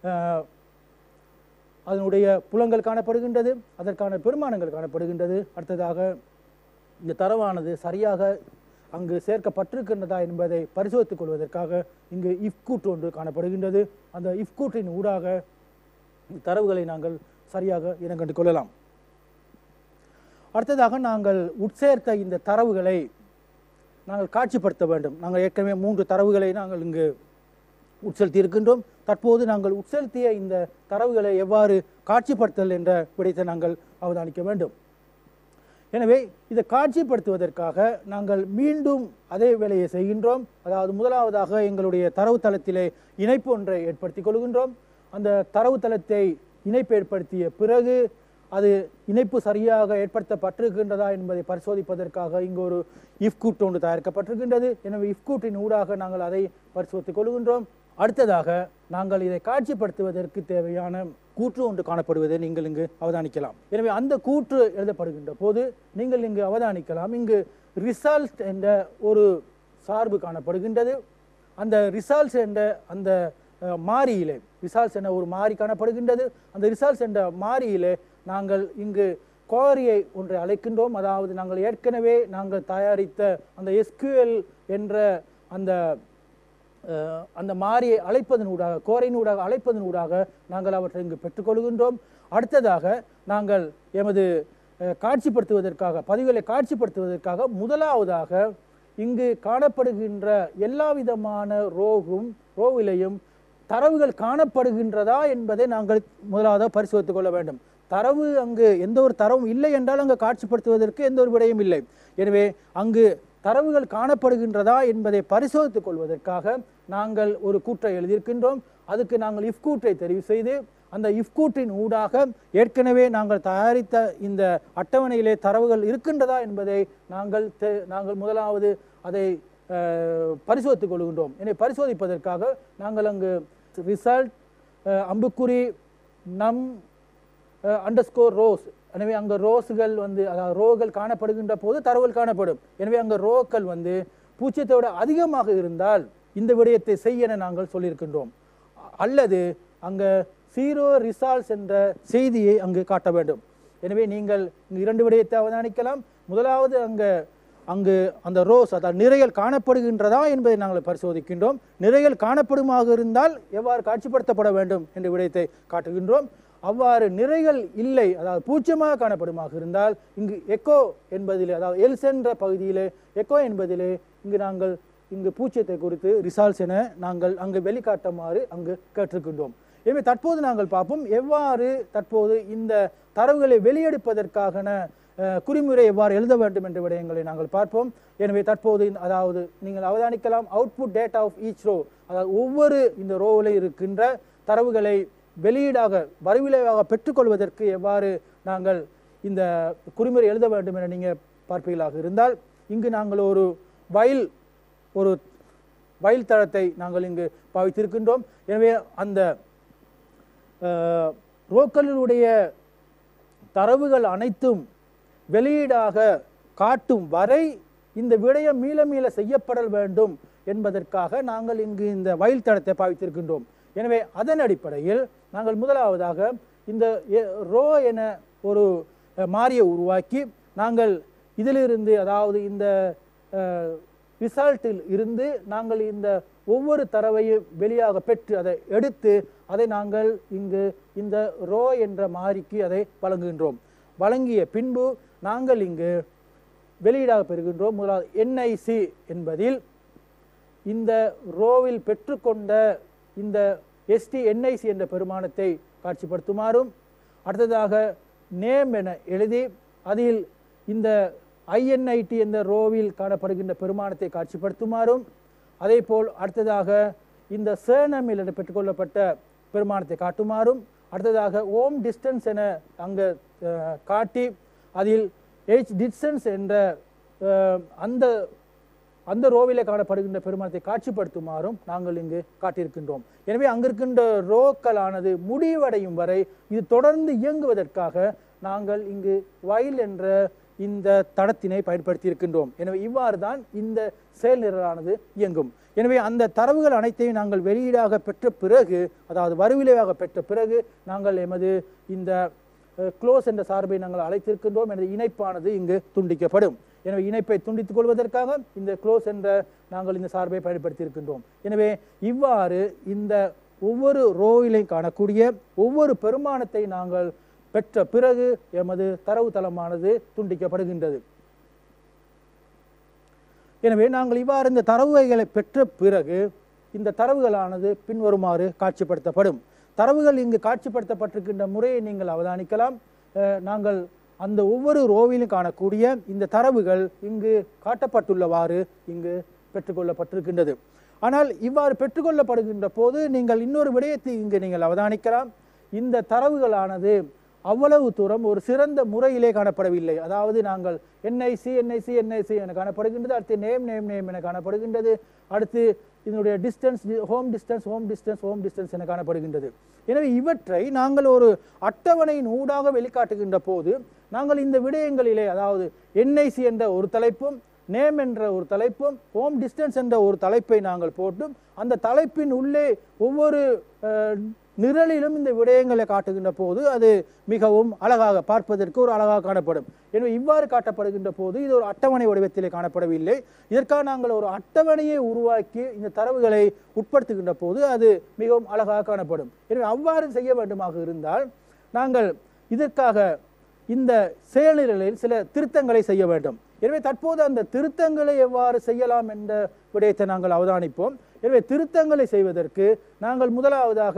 அதனுடைய புலங்கள் காணப்படுகின்றது, அதற்கான பெருமானங்கள் காணப்படுகின்றது. அடுத்ததாக இந்த தரவானது சரியாக அங்கு சேர்க்கப்பட்டிருக்கின்றதா என்பதை பரிசோதித்துக் கொள்வதற்காக இங்கு இஃப் கூற்று ஒன்று காணப்படுகின்றது. அந்த இஃப் கூற்றின் ஊடாக தரவுகளை நாங்கள் சரியாக இனங்கண்டு கொள்ளலாம். அடுத்ததாக நாங்கள் உட்சேர்த்த இந்த தரவுகளை நாங்கள் காட்சிப்படுத்த வேண்டும். நாங்கள் ஏற்கனவே 3 தரவுகளை நாங்கள் இங்கு உட்செலுத்தி இருக்கின்றோம். தற்போது நாங்கள் உட்செலுத்திய இந்த தரவுகளை எவ்வாறு காட்சிப்படுத்தல் என்ற விடயத்தை நாங்கள் அவதானிக்க வேண்டும். எனவே இதை காட்சிப்படுத்துவதற்காக நாங்கள் மீண்டும் அதே வேலையை செய்கின்றோம். அதாவது முதலாவதாக எங்களுடைய தரவுத்தளத்திலே இணைப்பு ஒன்றை ஏற்படுத்திக் கொள்கின்றோம். அந்த தரவுத்தளத்தை இணைப்பு ஏற்படுத்திய பிறகு அது இணைப்பு சரியாக ஏற்படுத்தப்பட்டிருக்கின்றதா என்பதை பரிசோதிப்பதற்காக இங்கு ஒரு இஃப் கூற்று ஒன்று தயாரிக்கப்பட்டிருக்கின்றது. எனவே இஃப் கூற்றின் ஊடாக நாங்கள் அதை பரிசோதித்துக் கொள்கின்றோம். அடுத்ததாக நாங்கள் இதை காட்சிப்படுத்துவதற்கு தேவையான கூற்று ஒன்று காணப்படுவதை நீங்கள் இங்கு அவதானிக்கலாம். எனவே அந்த கூற்று எழுதப்படுகின்ற போது நீங்கள் இங்கு அவதானிக்கலாம், இங்கு ரிசல்ட் என்ற ஒரு சார்பு காணப்படுகின்றது. அந்த ரிசல்ட்ஸ் என்ற அந்த மாறியிலே ரிசல்ட்ஸ் என்ற ஒரு மாறி காணப்படுகின்றது. அந்த ரிசல்ட்ஸ் என்ற மாறியிலே நாங்கள் இங்கு கோரியை ஒன்றை அழைக்கின்றோம். அதாவது நாங்கள் ஏற்கனவே நாங்கள் தயாரித்த அந்த எஸ்கியூஎல் என்ற அந்த மாறியை அழைப்பதனூடாக, கோரையினூடாக அழைப்பதனூடாக நாங்கள் அவற்றை இங்கு பெற்றுக்கொள்கின்றோம். அடுத்ததாக நாங்கள் எமது காட்சிப்படுத்துவதற்காக, பதிவுகளை காட்சிப்படுத்துவதற்காக முதலாவதாக இங்கு காணப்படுகின்ற எல்லா விதமான ரோவிலையும் தரவுகள் காணப்படுகின்றதா என்பதை நாங்கள் முதலாவதாக பரிசோதித்துக் கொள்ள வேண்டும். தரவு அங்கு எந்த ஒரு தரவும் இல்லை என்றால் அங்கு காட்சிப்படுத்துவதற்கு எந்த ஒரு விடையும் இல்லை. எனவே அங்கு தரவுகள் காணப்படுகின்றதா என்பதை பரிசோதித்துக் கொள்வதற்காக நாங்கள் ஒரு கூற்றை எழுதியிருக்கின்றோம். அதுக்கு நாங்கள் இஃப் கூற்றை தெரிவு செய்து அந்த இஃப் கூற்றின் ஊடாக ஏற்கனவே நாங்கள் தயாரித்த இந்த அட்டவணையிலே தரவுகள் இருக்கின்றதா என்பதை நாங்கள் முதலாவது அதை பரிசோதித்துக் கொள்கின்றோம். எனவே பரிசோதிப்பதற்காக நாங்கள் அங்கு ரிசல்ட் அம்புக்குறி நம் அண்டர்ஸ்கோர் ரோஸ், எனவே அங்கே ரோஸ்கள் அதாவது ரோகள் காணப்படுகின்ற போது தரவுகள் காணப்படும். எனவே அங்கே ரோக்கள் பூஜ்ஜியத்தோட அதிகமாக இருந்தால் இந்த விடயத்தை செய்ய நாங்கள் சொல்லியிருக்கின்றோம். அல்லது அங்கே 0 ரிசல்ட்ஸ் என்ற செய்தியை அங்கு காட்ட வேண்டும். எனவே நீங்கள் இரண்டு விடயத்தை அவதானிக்கலாம். முதலாவது அங்கு அந்த ரோஸ் அதாவது நிறைகள் காணப்படுகின்றதா என்பதை நாங்கள் பரிசோதிக்கின்றோம். நிறைகள் காணப்படுமாக இருந்தால் எவ்வாறு காட்சிப்படுத்தப்பட வேண்டும் என்ற விடயத்தை காட்டுகின்றோம். அவ்வாறு நிறைகள் இல்லை, அதாவது பூஜ்ஜியமாக காணப்படுமாக இருந்தால் இங்கு எக்கோ என்பதிலே, அதாவது எல்ஸ் என்ற பகுதியிலே எக்கோ என்பதிலே நாங்கள் பூஜ்ஜியத்தை குறித்து ரிசல்ட்ஸ் என நாங்கள் அங்கு வெளிக்காட்டுமாறு அங்கு கேட்டிருக்கின்றோம். எனவே தற்போது நாங்கள் பார்ப்போம் எவ்வாறு தற்போது இந்த தரவுகளை வெளியெடுப்பதற்கான குறிமுறை எவ்வாறு எழுத வேண்டும் என்ற விடயங்களை நாங்கள் பார்ப்போம். எனவே தற்போது அதாவது நீங்கள் அவதானிக்கலாம், output data of each row, அதாவது ஒவ்வொரு இந்த ரோவில் இருக்கின்ற தரவுகளை வெளியீடாக வரிவிளைவாக பெற்றுக்கொள்வதற்கு எவ்வாறு நாங்கள் இந்த குறிமுறை எழுத வேண்டும் என நீங்கள் பார்ப்பீர்களாக இருந்தால் இங்கு நாங்கள் ஒரு வயல் தளத்தை நாங்கள் இங்கு பாவித்திருக்கின்றோம். எனவே அந்த ரோக்களினுடைய தரவுகள் அனைத்தும் வெளியீடாக காட்டும் வரை இந்த விடயம் மீள மீள செய்யப்பட வேண்டும் என்பதற்காக நாங்கள் இங்கு இந்த வயல் தடத்தை பாவித்திருக்கின்றோம். எனவே அதன் அடிப்படையில் நாங்கள் முதலாவதாக இந்த ரோ என ஒரு மாறியை உருவாக்கி நாங்கள் இதிலிருந்து, அதாவது இந்த ரிசல்ட்டில் இருந்து நாங்கள் இந்த ஒவ்வொரு தரவையும் வெளியாக பெற்று அதை எடுத்து அதை நாங்கள் இங்கு இந்த ரோ என்ற மாறிக்கு அதை வழங்குகின்றோம். வழங்கிய பின்பு நாங்கள் இங்கு வெளியீடாக பெறுகின்றோம். முதலாவது NIC என்பதில் இந்த ரோவில் பெற்றுக்கொண்ட இந்த STNIC என்ற பெருமானத்தை காட்சிப்படுத்துமாறும், அடுத்ததாக நேம் என எழுதி அதில் இந்த INIT என்ற ரோவில் காணப்படுகின்ற பெருமானத்தை காட்சிப்படுத்துமாறும், அதே போல் அடுத்ததாக இந்த சேர்னமில் பெற்றுக்கொள்ளப்பட்ட பெருமானத்தை காட்டுமாறும், அடுத்ததாக ஓம் டிஸ்டன்ஸ் என அங்கு காட்டி அதில் H டிஸ்டன்ஸ் என்ற அந்த ரோவிலே காணப்படுகின்ற பெருமானத்தை காட்சிப்படுத்துமாறும் நாங்கள் இங்கு காட்டியிருக்கின்றோம். எனவே அங்கிருக்கின்ற ரோக்களானது முடிவடையும் வரை இது தொடர்ந்து இயங்குவதற்காக நாங்கள் இங்கு while என்ற இந்த தடத்தினை பயன்படுத்தி இருக்கின்றோம். எனவே இவ்வாறு தான் இந்த செயல் நிரலானது இயங்கும். எனவே அந்த தரவுகள் அனைத்தையும் நாங்கள் வெளியீடாக பெற்ற பிறகு, அதாவது வருவிலையாக பெற்ற பிறகு நாங்கள் எமது இந்த க்ளோஸ் என்ற சார்பை நாங்கள் அழைத்திருக்கின்றோம். எனது இணைப்பானது இங்கு துண்டிக்கப்படும். எனவே இணைப்பை துண்டித்துக் கொள்வதற்காக இந்த க்ளோஸ் என்ற நாங்கள் இந்த சார்பை பயன்படுத்தி இருக்கின்றோம். எனவே இவ்வாறு இந்த ஒவ்வொரு ரோவிலையும் காணக்கூடிய ஒவ்வொரு பெருமானத்தை நாங்கள் பெற்ற பிறகு எமது தரவுத்தளமானது துண்டிக்கப்படுகின்றது. எனவே நாங்கள் இவ்வாறு இந்த தரவுகளை பெற்ற பிறகு இந்த தரவுகளானது பின்வருமாறு காட்சிப்படுத்தப்படும். தரவுகள் இங்கு காட்சிப்படுத்தப்பட்டிருக்கின்ற முறையை நீங்கள் அவதானிக்கலாம். நாங்கள் அந்த ஒவ்வொரு ரோவிலும் காணக்கூடிய இந்த தரவுகள் இங்கு காட்டப்பட்டுள்ளவாறு இங்கு பெற்றுக்கொள்ளப்பட்டிருக்கின்றது. ஆனால் இவ்வாறு பெற்றுக்கொள்ளப்படுகின்ற போது நீங்கள் இன்னொரு விடயத்தை இங்கு நீங்கள் அவதானிக்கலாம். இந்த தரவுகளானது அவ்வளவு தூரம் ஒரு சிறந்த முறையிலே காணப்படவில்லை. அதாவது நாங்கள் NIC என காணப்படுகின்றது, அடுத்து நேம் என காணப்படுகின்றது, அடுத்து இதனுடைய டிஸ்டன்ஸ் ஹோம் டிஸ்டன்ஸ் என காணப்படுகின்றது. எனவே இவற்றை நாங்கள் ஒரு அட்டவணையின் ஊடாக வெளிக்காட்டுகின்ற போது நாங்கள் இந்த விடயங்களிலே, அதாவது NIC என்ற ஒரு தலைப்பும் நேம் என்ற ஒரு தலைப்பும் ஹோம் டிஸ்டன்ஸ் என்ற ஒரு தலைப்பை நாங்கள் போட்டும் அந்த தலைப்பின் உள்ளே ஒவ்வொரு நிரலிலும் இந்த விடயங்களை காட்டுகின்ற போது அது மிகவும் அழகாக, பார்ப்பதற்கு ஒரு அழகாக காணப்படும். எனவே இவ்வாறு காட்டப்படுகின்ற போது இது ஒரு அட்டவணை வடிவத்திலே காணப்படவில்லை. இதற்காக நாங்கள் ஒரு அட்டவணையை உருவாக்கி இந்த தரவுகளை உட்படுத்துகின்ற போது அது மிகவும் அழகாக காணப்படும். எனவே அவ்வாறு செய்ய வேண்டுமாக இருந்தால் நாங்கள் இதற்காக இந்த செயல்நிரலில் சில திருத்தங்களை செய்ய வேண்டும். எனவே தற்போது அந்த திருத்தங்களை எவ்வாறு செய்யலாம் என்ற விடயத்தை நாங்கள் அவதானிப்போம். எனவே திருத்தங்களை செய்வதற்கு நாங்கள் முதலாவதாக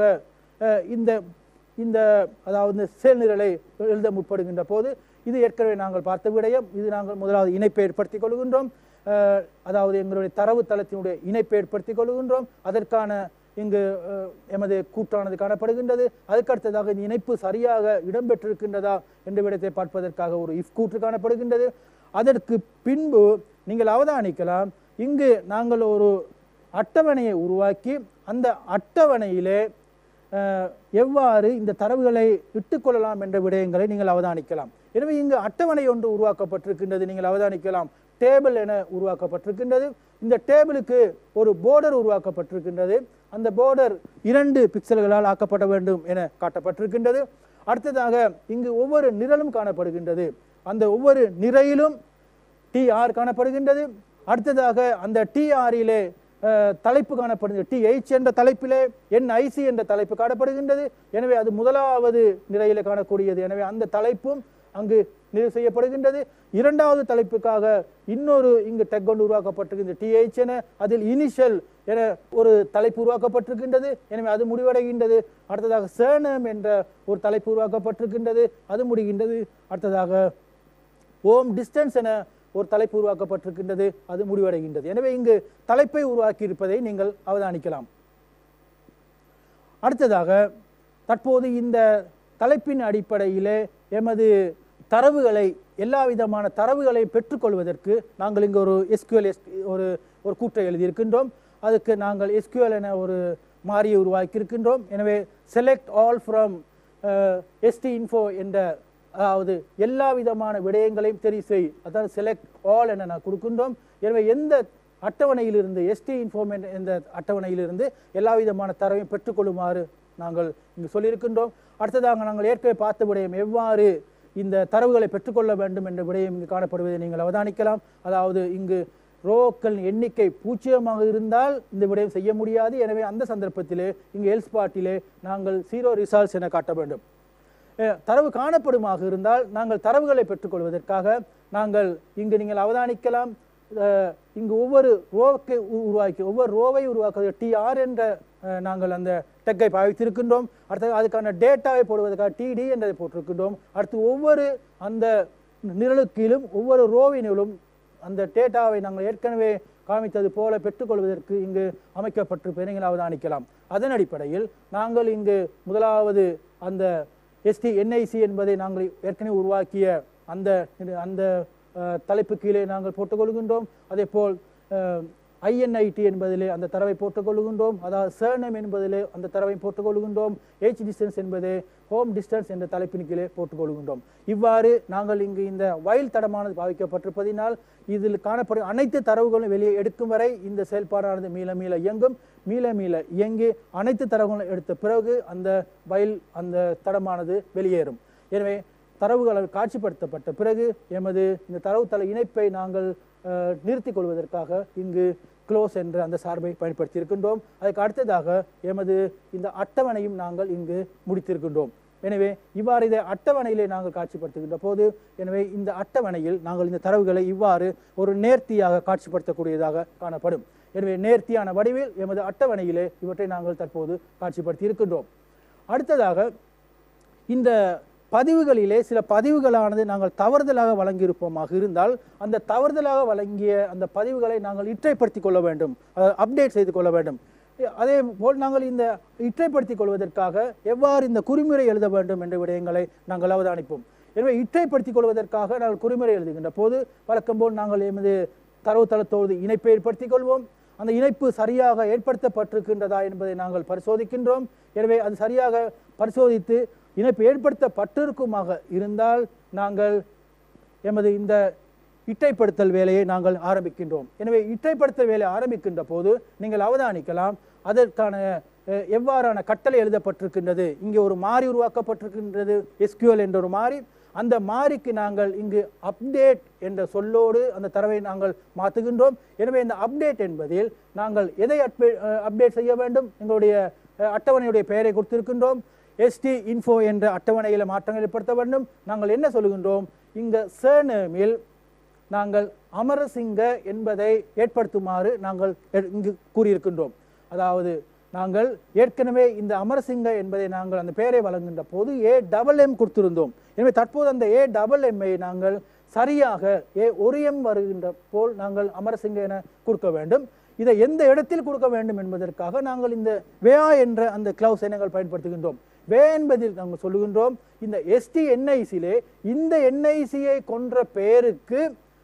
இந்த அதாவது செயல்நிரலை எழுத முற்படுகின்ற போது இது ஏற்கனவே நாங்கள் பார்த்த விடயம். இது நாங்கள் முதலாவது இணைப்பை ஏற்படுத்திக் கொள்கின்றோம். அதாவது எங்களுடைய தரவு தளத்தினுடைய இணைப்பை ஏற்படுத்திக் கொள்கின்றோம். அதற்கான இங்கு எமது கூற்றானது காணப்படுகின்றது. அதுக்கடுத்ததாக இந்த இணைப்பு சரியாக இடம்பெற்றிருக்கின்றதா என்ற விடயத்தை பார்ப்பதற்காக ஒரு இஃப் கூற்று காணப்படுகின்றது. அதற்கு பின்பு நீங்கள் அவதானிக்கலாம், இங்கு நாங்கள் ஒரு அட்டவணையை உருவாக்கி அந்த அட்டவணையிலே எவ்வாறு இந்த தரவுகளை இட்டுக்கொள்ளலாம் என்ற விடயங்களை நீங்கள் அவதானிக்கலாம். எனவே இங்கு அட்டவணை ஒன்று உருவாக்கப்பட்டிருக்கின்றது. நீங்கள் அவதானிக்கலாம், டேபிள் என உருவாக்கப்பட்டிருக்கின்றது. இந்த டேபிளுக்கு ஒரு போர்டர் உருவாக்கப்பட்டிருக்கின்றது. அந்த போர்டர் 2 பிக்சல்களால் ஆக்கப்பட வேண்டும் என காட்டப்பட்டிருக்கின்றது. அடுத்ததாக இங்கு ஒவ்வொரு நிரலும் காணப்படுகின்றது. அந்த ஒவ்வொரு நிரையிலும் TR காணப்படுகின்றது. அடுத்ததாக அந்த TRயிலே தலைப்பு காணப்படுகிறது. TH என்ற தலைப்பிலே NIC என்ற தலைப்பு காணப்படுகின்றது. எனவே அது முதலாவது நிரையிலே காணக்கூடியது. எனவே அந்த தலைப்பும் அங்கு நிறைவு செய்யப்படுகின்றது. இரண்டாவது தலைப்புக்காக இன்னொரு இங்கு டெக் ஒன்று உருவாக்கப்பட்டிருக்கின்றது, TH என. அதில் இனிஷியல் என ஒரு தலைப்பு உருவாக்கப்பட்டிருக்கின்றது. எனவே அது முடிவடைகின்றது. அடுத்ததாக சர்நேம் என்ற ஒரு தலைப்பு உருவாக்கப்பட்டிருக்கின்றது, அது முடிகின்றது. அடுத்ததாக ஓம் டிஸ்டன்ஸ் என ஒரு தலைப்பு உருவாக்கப்பட்டிருக்கின்றது, அது முடிவடைகின்றது. எனவே இங்கு தலைப்பை உருவாக்கி இருப்பதை நீங்கள் அவதானிக்கலாம். அடுத்ததாக தற்போது இந்த தலைப்பின் அடிப்படையிலே எமது தரவுகளை, எல்லா விதமான தரவுகளை பெற்றுக்கொள்வதற்கு நாங்கள் இங்கு ஒரு SQL ஒரு கூற்றை எழுதியிருக்கின்றோம். அதுக்கு நாங்கள் SQL என ஒரு மாறியை உருவாக்கி இருக்கின்றோம். எனவே select all from ST info என்ற அதாவது எல்லா விதமான விடயங்களையும் தெரிவு செய், அதாவது செலக்ட் ஆல் என நான் கொடுக்கின்றோம். எனவே எந்த அட்டவணையிலிருந்து ST info என்ற அட்டவணையிலிருந்து எல்லா விதமான தரவையும் பெற்றுக்கொள்ளுமாறு நாங்கள் இங்கு சொல்லியிருக்கின்றோம். அடுத்ததாக நாங்கள் ஏற்கனவே பார்த்த விடயம் எவ்வாறு இந்த தரவுகளை பெற்றுக்கொள்ள வேண்டும் என்ற விடயம் இங்கு காணப்படுவதை நீங்கள் அவதானிக்கலாம். அதாவது இங்கு ரோக்கள் எண்ணிக்கை 0 இருந்தால் இந்த விடயம் செய்ய முடியாது. எனவே அந்த சந்தர்ப்பத்திலே இங்கு எல்ஸ் பார்ட்டிலே நாங்கள் 0 ரிசல்ட்ஸ் என காட்ட வேண்டும். தரவு காணப்படுமாக இருந்தால் நாங்கள் தரவுகளை பெற்றுக்கொள்வதற்காக நாங்கள் இங்கு நீங்கள் அவதானிக்கலாம். இங்கு ஒவ்வொரு ரோவை உருவாக்குவது TR என்ற நாங்கள் அந்த டெக்கை பாவித்திருக்கின்றோம். அடுத்தது அதுக்கான டேட்டாவை போடுவதற்காக TD என்றதை போட்டிருக்கின்றோம். அடுத்து ஒவ்வொரு அந்த நிரலுக்கீழும் ஒவ்வொரு ரோவினும் அந்த டேட்டாவை நாங்கள் ஏற்கனவே காமித்தது போல பெற்றுக்கொள்வதற்கு இங்கு அமைக்கப்பட்டிருப்பதை நீங்கள் அவதானிக்கலாம். அதன் அடிப்படையில் நாங்கள் இங்கு முதலாவது அந்த STNIC என்பதை நாங்கள் ஏற்கனவே உருவாக்கிய அந்த அந்த தலைப்பு கீழே நாங்கள் போட்டுக்கொள்கின்றோம். அதே போல் INIT என்பதிலே அந்த தரவை போட்டுக்கொள்கின்றோம். அதாவது சர்நேம் என்பதிலே அந்த தரவை போட்டுக்கொள்கின்றோம். H டிஸ்டன்ஸ் என்பது ஹோம் டிஸ்டன்ஸ் என்ற தலைப்பின் கீழே போட்டுக்கொள்கின்றோம். இவ்வாறு நாங்கள் இங்கு இந்த வயல் தடமானது பாவிக்கப்பட்டிருப்பதினால் இதில் காணப்படும் அனைத்து தரவுகளும் வெளியே எடுக்கும் வரை இந்த செயல்பாடானது மீள இயங்கும். மீள இயங்கி அனைத்து தரவுகளும் எடுத்த பிறகு அந்த வயல் அந்த தடமானது வெளியேறும். எனவே தரவுகள் காட்சிப்படுத்தப்பட்ட பிறகு எமது இந்த தரவுத்தள இணைப்பை நாங்கள் நிறுத்திக் கொள்வதற்காக இங்கு க்ளோஸ் என்ற அந்த சார்பை பயன்படுத்தி இருக்கின்றோம். அதுக்கு அடுத்ததாக எமது இந்த அட்டவணையும் நாங்கள் இங்கு முடித்திருக்கின்றோம். எனவே இவ்வாறு இதை அட்டவணையிலே நாங்கள் காட்சிப்படுத்துகின்ற போது எனவே இந்த அட்டவணையில் நாங்கள் இந்த தரவுகளை இவ்வாறு ஒரு நேர்த்தியாக காட்சிப்படுத்தக்கூடியதாக காணப்படும். எனவே நேர்த்தியான வடிவில் எமது அட்டவணையிலே இவற்றை நாங்கள் தற்போது காட்சிப்படுத்தி இருக்கின்றோம். அடுத்ததாக இந்த பதிவுகளிலே சில பதிவுகளானது நாங்கள் தவறுதலாக வழங்கியிருப்போமாக இருந்தால் அந்த தவறுதலாக வழங்கிய அந்த பதிவுகளை நாங்கள் இற்றைப்படுத்திக் கொள்ள வேண்டும், அப்டேட் செய்து கொள்ள வேண்டும். அதே போல் நாங்கள் இந்த இற்றைப்படுத்திக் கொள்வதற்காக எவ்வாறு இந்த குறிமுறை எழுத வேண்டும் என்ற விடயங்களை நாங்கள் அவதானிப்போம். எனவே இற்றைப்படுத்திக் கொள்வதற்காக நாங்கள் குறிமுறை எழுதுகின்ற போது வழக்கம் போல் நாங்கள் எமது தரவுத்தளத்தோடு இணைப்பை ஏற்படுத்திக் கொள்வோம். அந்த இணைப்பு சரியாக ஏற்படுத்தப்பட்டிருக்கின்றதா என்பதை நாங்கள் பரிசோதிக்கின்றோம். எனவே அது சரியாக பரிசோதித்து இணைப்பு ஏற்படுத்தப்பட்டிருக்குமாக இருந்தால் நாங்கள் எமது இந்த இற்றைப்படுத்தல் வேலையை நாங்கள் ஆரம்பிக்கின்றோம். எனவே இற்றைப்படுத்தல் வேலை ஆரம்பிக்கின்ற போது நீங்கள் அவதானிக்கலாம் அதற்கான எவ்வாறான கட்டளை எழுதப்பட்டிருக்கின்றது. இங்கே ஒரு மாறி உருவாக்கப்பட்டிருக்கின்றது, SQL என்ற ஒரு மாறி. அந்த மாறிக்கு நாங்கள் இங்கு அப்டேட் என்ற சொல்லோடு அந்த தரவை நாங்கள் மாற்றுகின்றோம். எனவே இந்த அப்டேட் என்பதில் நாங்கள் எதை அப்டேட் செய்ய வேண்டும், எங்களுடைய அட்டவணையுடைய பெயரை கொடுத்திருக்கின்றோம். ST info என்ற அட்டவணையில் மாற்றங்கள் ஏற்படுத்த வேண்டும். நாங்கள் என்ன சொல்லுகின்றோம், இங்க சர்நேமில் நாங்கள் அமரசிங்க என்பதை ஏற்படுத்துமாறு நாங்கள் இங்கு கூறியிருக்கின்றோம். அதாவது நாங்கள் ஏற்கனவே இந்த அமரசிங்க என்பதை நாங்கள் அந்த பெயரை வழங்குகின்ற போது AMM கொடுத்திருந்தோம். எனவே தற்போது அந்த AMM நாங்கள் சரியாக ஒரு M வருகின்ற போல் நாங்கள் அமரசிங்க என கொடுக்க வேண்டும். இதை எந்த இடத்தில் கொடுக்க வேண்டும் என்பதற்காக நாங்கள் இந்த வேயா என்ற அந்த கிளவுஸை நாங்கள் பயன்படுத்துகின்றோம். வே என்பதில் நாங்கள் சொல்லுகின்றோம் இந்த STNIC-லே இந்த NIC-யை கொன்ற பெயருக்கு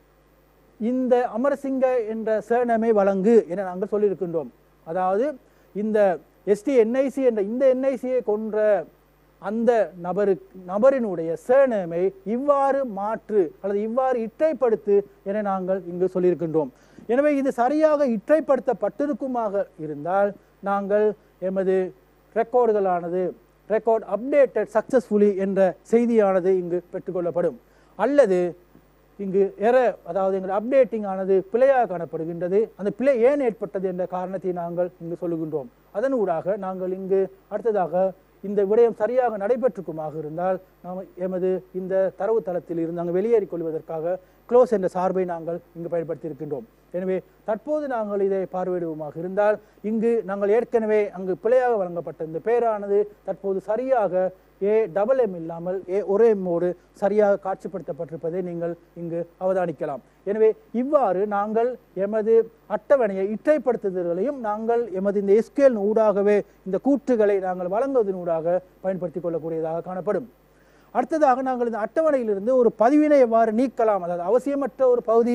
இந்த அமரசிங்க என்ற சர்நேமை வழங்கு என நாங்கள் சொல்லியிருக்கின்றோம். அதாவது இந்த STNIC என்ற இந்த NIC-யை கொன்ற அந்த நபரினுடைய சர்நேமை இவ்வாறு மாற்று அல்லது இவ்வாறு இற்றைப்படுத்து என நாங்கள் இங்கு சொல்லியிருக்கின்றோம். எனவே இது சரியாக இற்றைப்படுத்தப்பட்டிருக்குமாக இருந்தால் நாங்கள் எமது ரெக்கார்டுகளானது ரெக்கார்ட் அப்டேட்டட் சக்சஸ்ஃபுல்லி என்ற செய்தியானது இங்கு பெற்றுக்கொள்ளப்படும். அல்லது இங்கு அதாவது எங்கள் அப்டேட்டிங் ஆனது பிழையாக காணப்படுகின்றது, அந்த பிழை ஏன் ஏற்பட்டது என்ற காரணத்தை நாங்கள் இங்கு சொல்லுகின்றோம். அதன் ஊடாக நாங்கள் இங்கு அடுத்ததாக இந்த விடயம் சரியாக நடைபெற்றுக்குமாக இருந்தால் நாம் எமது இந்த தரவுத்தளத்தில் இருந்து நாங்கள் வெளியேறிக் கொள்வதற்காக க்ளோஸ் என்ற சார்பை நாங்கள் இங்கு பயன்படுத்தி இருக்கின்றோம். எனவே தற்போது நாங்கள் இதை பார்வையிடுவோமாக இருந்தால் இங்கு நாங்கள் ஏற்கனவே அங்கு பிழையாக வழங்கப்பட்ட இந்த பெயரானது தற்போது சரியாக AMM இல்லாமல் ஒரு எம்மோடு சரியாக காட்சிப்படுத்தப்பட்டிருப்பதை நீங்கள் இங்கு அவதானிக்கலாம். எனவே இவ்வாறு நாங்கள் எமது அட்டவணையை இற்றைப்படுத்துதல்களையும் நாங்கள் எமது இந்த SQL ஊடாகவே இந்த கூற்றுகளை நாங்கள் வழங்குவதன் ஊடாக பயன்படுத்திக் கொள்ளக்கூடியதாக காணப்படும். அடுத்ததாக நாங்கள் இந்த அட்டவணையிலிருந்து ஒரு பதிவினை எவ்வாறு நீக்கலாம், அதாவது அவசியமற்ற ஒரு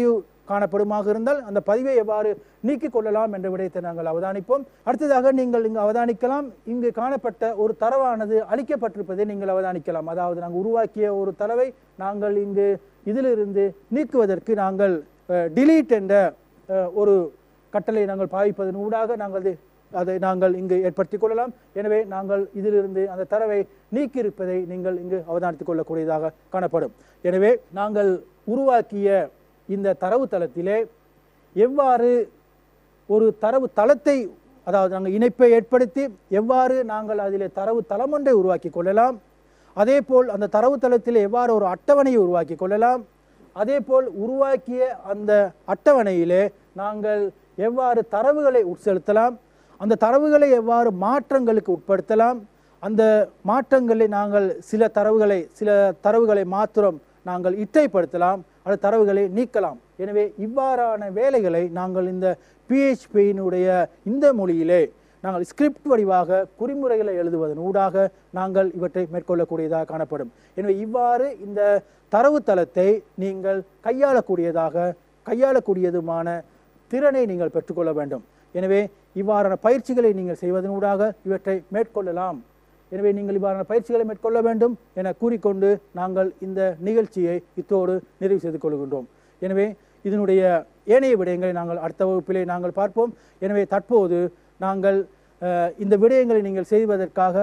காணப்படுமாக இருந்தால் அந்த பதிவை எவ்வாறு நீக்கிக் கொள்ளலாம் என்ற விடயத்தை நாங்கள் அவதானிப்போம். அடுத்ததாக நீங்கள் இங்கு அவதானிக்கலாம், இங்கு காணப்பட்ட ஒரு தரவானது அளிக்கப்பட்டிருப்பதை நீங்கள் அவதானிக்கலாம். அதாவது நாங்கள் உருவாக்கிய ஒரு தரவை நாங்கள் இங்கு இதிலிருந்து நீக்குவதற்கு நாங்கள் delete என்ற ஒரு கட்டளை நாங்கள் பாவிப்பதன் ஊடாக அதை நாங்கள் இங்கு ஏற்படுத்திக் கொள்ளலாம். எனவே நாங்கள் இதிலிருந்து அந்த தரவை நீக்கியிருப்பதை நீங்கள் இங்கு அவதானித்துக் கொள்ளக்கூடியதாக காணப்படும். எனவே நாங்கள் உருவாக்கிய இந்த தரவுத்தளத்திலே எவ்வாறு ஒரு தரவு தளத்தை, அதாவது நாங்கள் இணைப்பை ஏற்படுத்தி எவ்வாறு நாங்கள் அதிலே தரவு தளம் ஒன்றை உருவாக்கி கொள்ளலாம், அதே போல் அந்த தரவுத்தளத்தில் எவ்வாறு ஒரு அட்டவணையை உருவாக்கி கொள்ளலாம், அதே போல் உருவாக்கிய அந்த அட்டவணையிலே நாங்கள் எவ்வாறு தரவுகளை உட்செலுத்தலாம், அந்த தரவுகளை எவ்வாறு மாற்றங்களுக்கு உட்படுத்தலாம், அந்த மாற்றங்களை நாங்கள் சில தரவுகளை மாத்திரம் நாங்கள் இற்றைப்படுத்தலாம், அந்த தரவுகளை நீக்கலாம். எனவே இவ்வாறான வேலைகளை நாங்கள் இந்த PHP-னுடைய இந்த மொழியிலே நாங்கள் ஸ்கிரிப்ட் வடிவாக குறிமுறைகளை எழுதுவதன் ஊடாக நாங்கள் இவற்றை மேற்கொள்ளக்கூடியதாக காணப்படும். எனவே இவ்வாறு இந்த தரவுத்தளத்தை நீங்கள் கையாளக்கூடியதுமான திறனை நீங்கள் பெற்றுக்கொள்ள வேண்டும். எனவே இவ்வாறான பயிற்சிகளை நீங்கள் செய்வதனூடாக இவற்றை மேற்கொள்ளலாம். எனவே நீங்கள் இவ்வாறான பயிற்சிகளை மேற்கொள்ள வேண்டும் என கூறிக்கொண்டு நாங்கள் இந்த நிகழ்ச்சியை இத்தோடு நிறைவு செய்து கொள்கின்றோம். எனவே இதனுடைய ஏனைய விடயங்களை நாங்கள் அடுத்த வகுப்பிலே நாங்கள் பார்ப்போம். எனவே தற்போது நாங்கள் இந்த விடயங்களை நீங்கள் செய்வதற்காக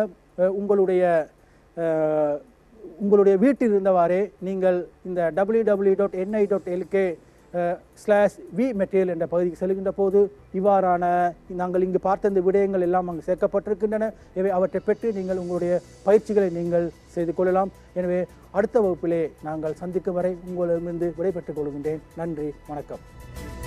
உங்களுடைய வீட்டில் இருந்தவாறே நீங்கள் இந்த www.ni.lk/vmaterial என்ற பகுதிக்கு செல்கின்ற போது இவ்வாறான நாங்கள் இங்கு பார்த்த இந்த விடயங்கள் எல்லாம் அங்கு சேர்க்கப்பட்டிருக்கின்றன. எனவே அவற்றை பெற்று நீங்கள் உங்களுடைய பயிற்சிகளை நீங்கள் செய்து கொள்ளலாம். எனவே அடுத்த வகுப்பிலே நாங்கள் சந்திக்கும் வரை உங்களிடமிருந்து விடைபெற்றுக் கொள்கின்றேன். நன்றி, வணக்கம்.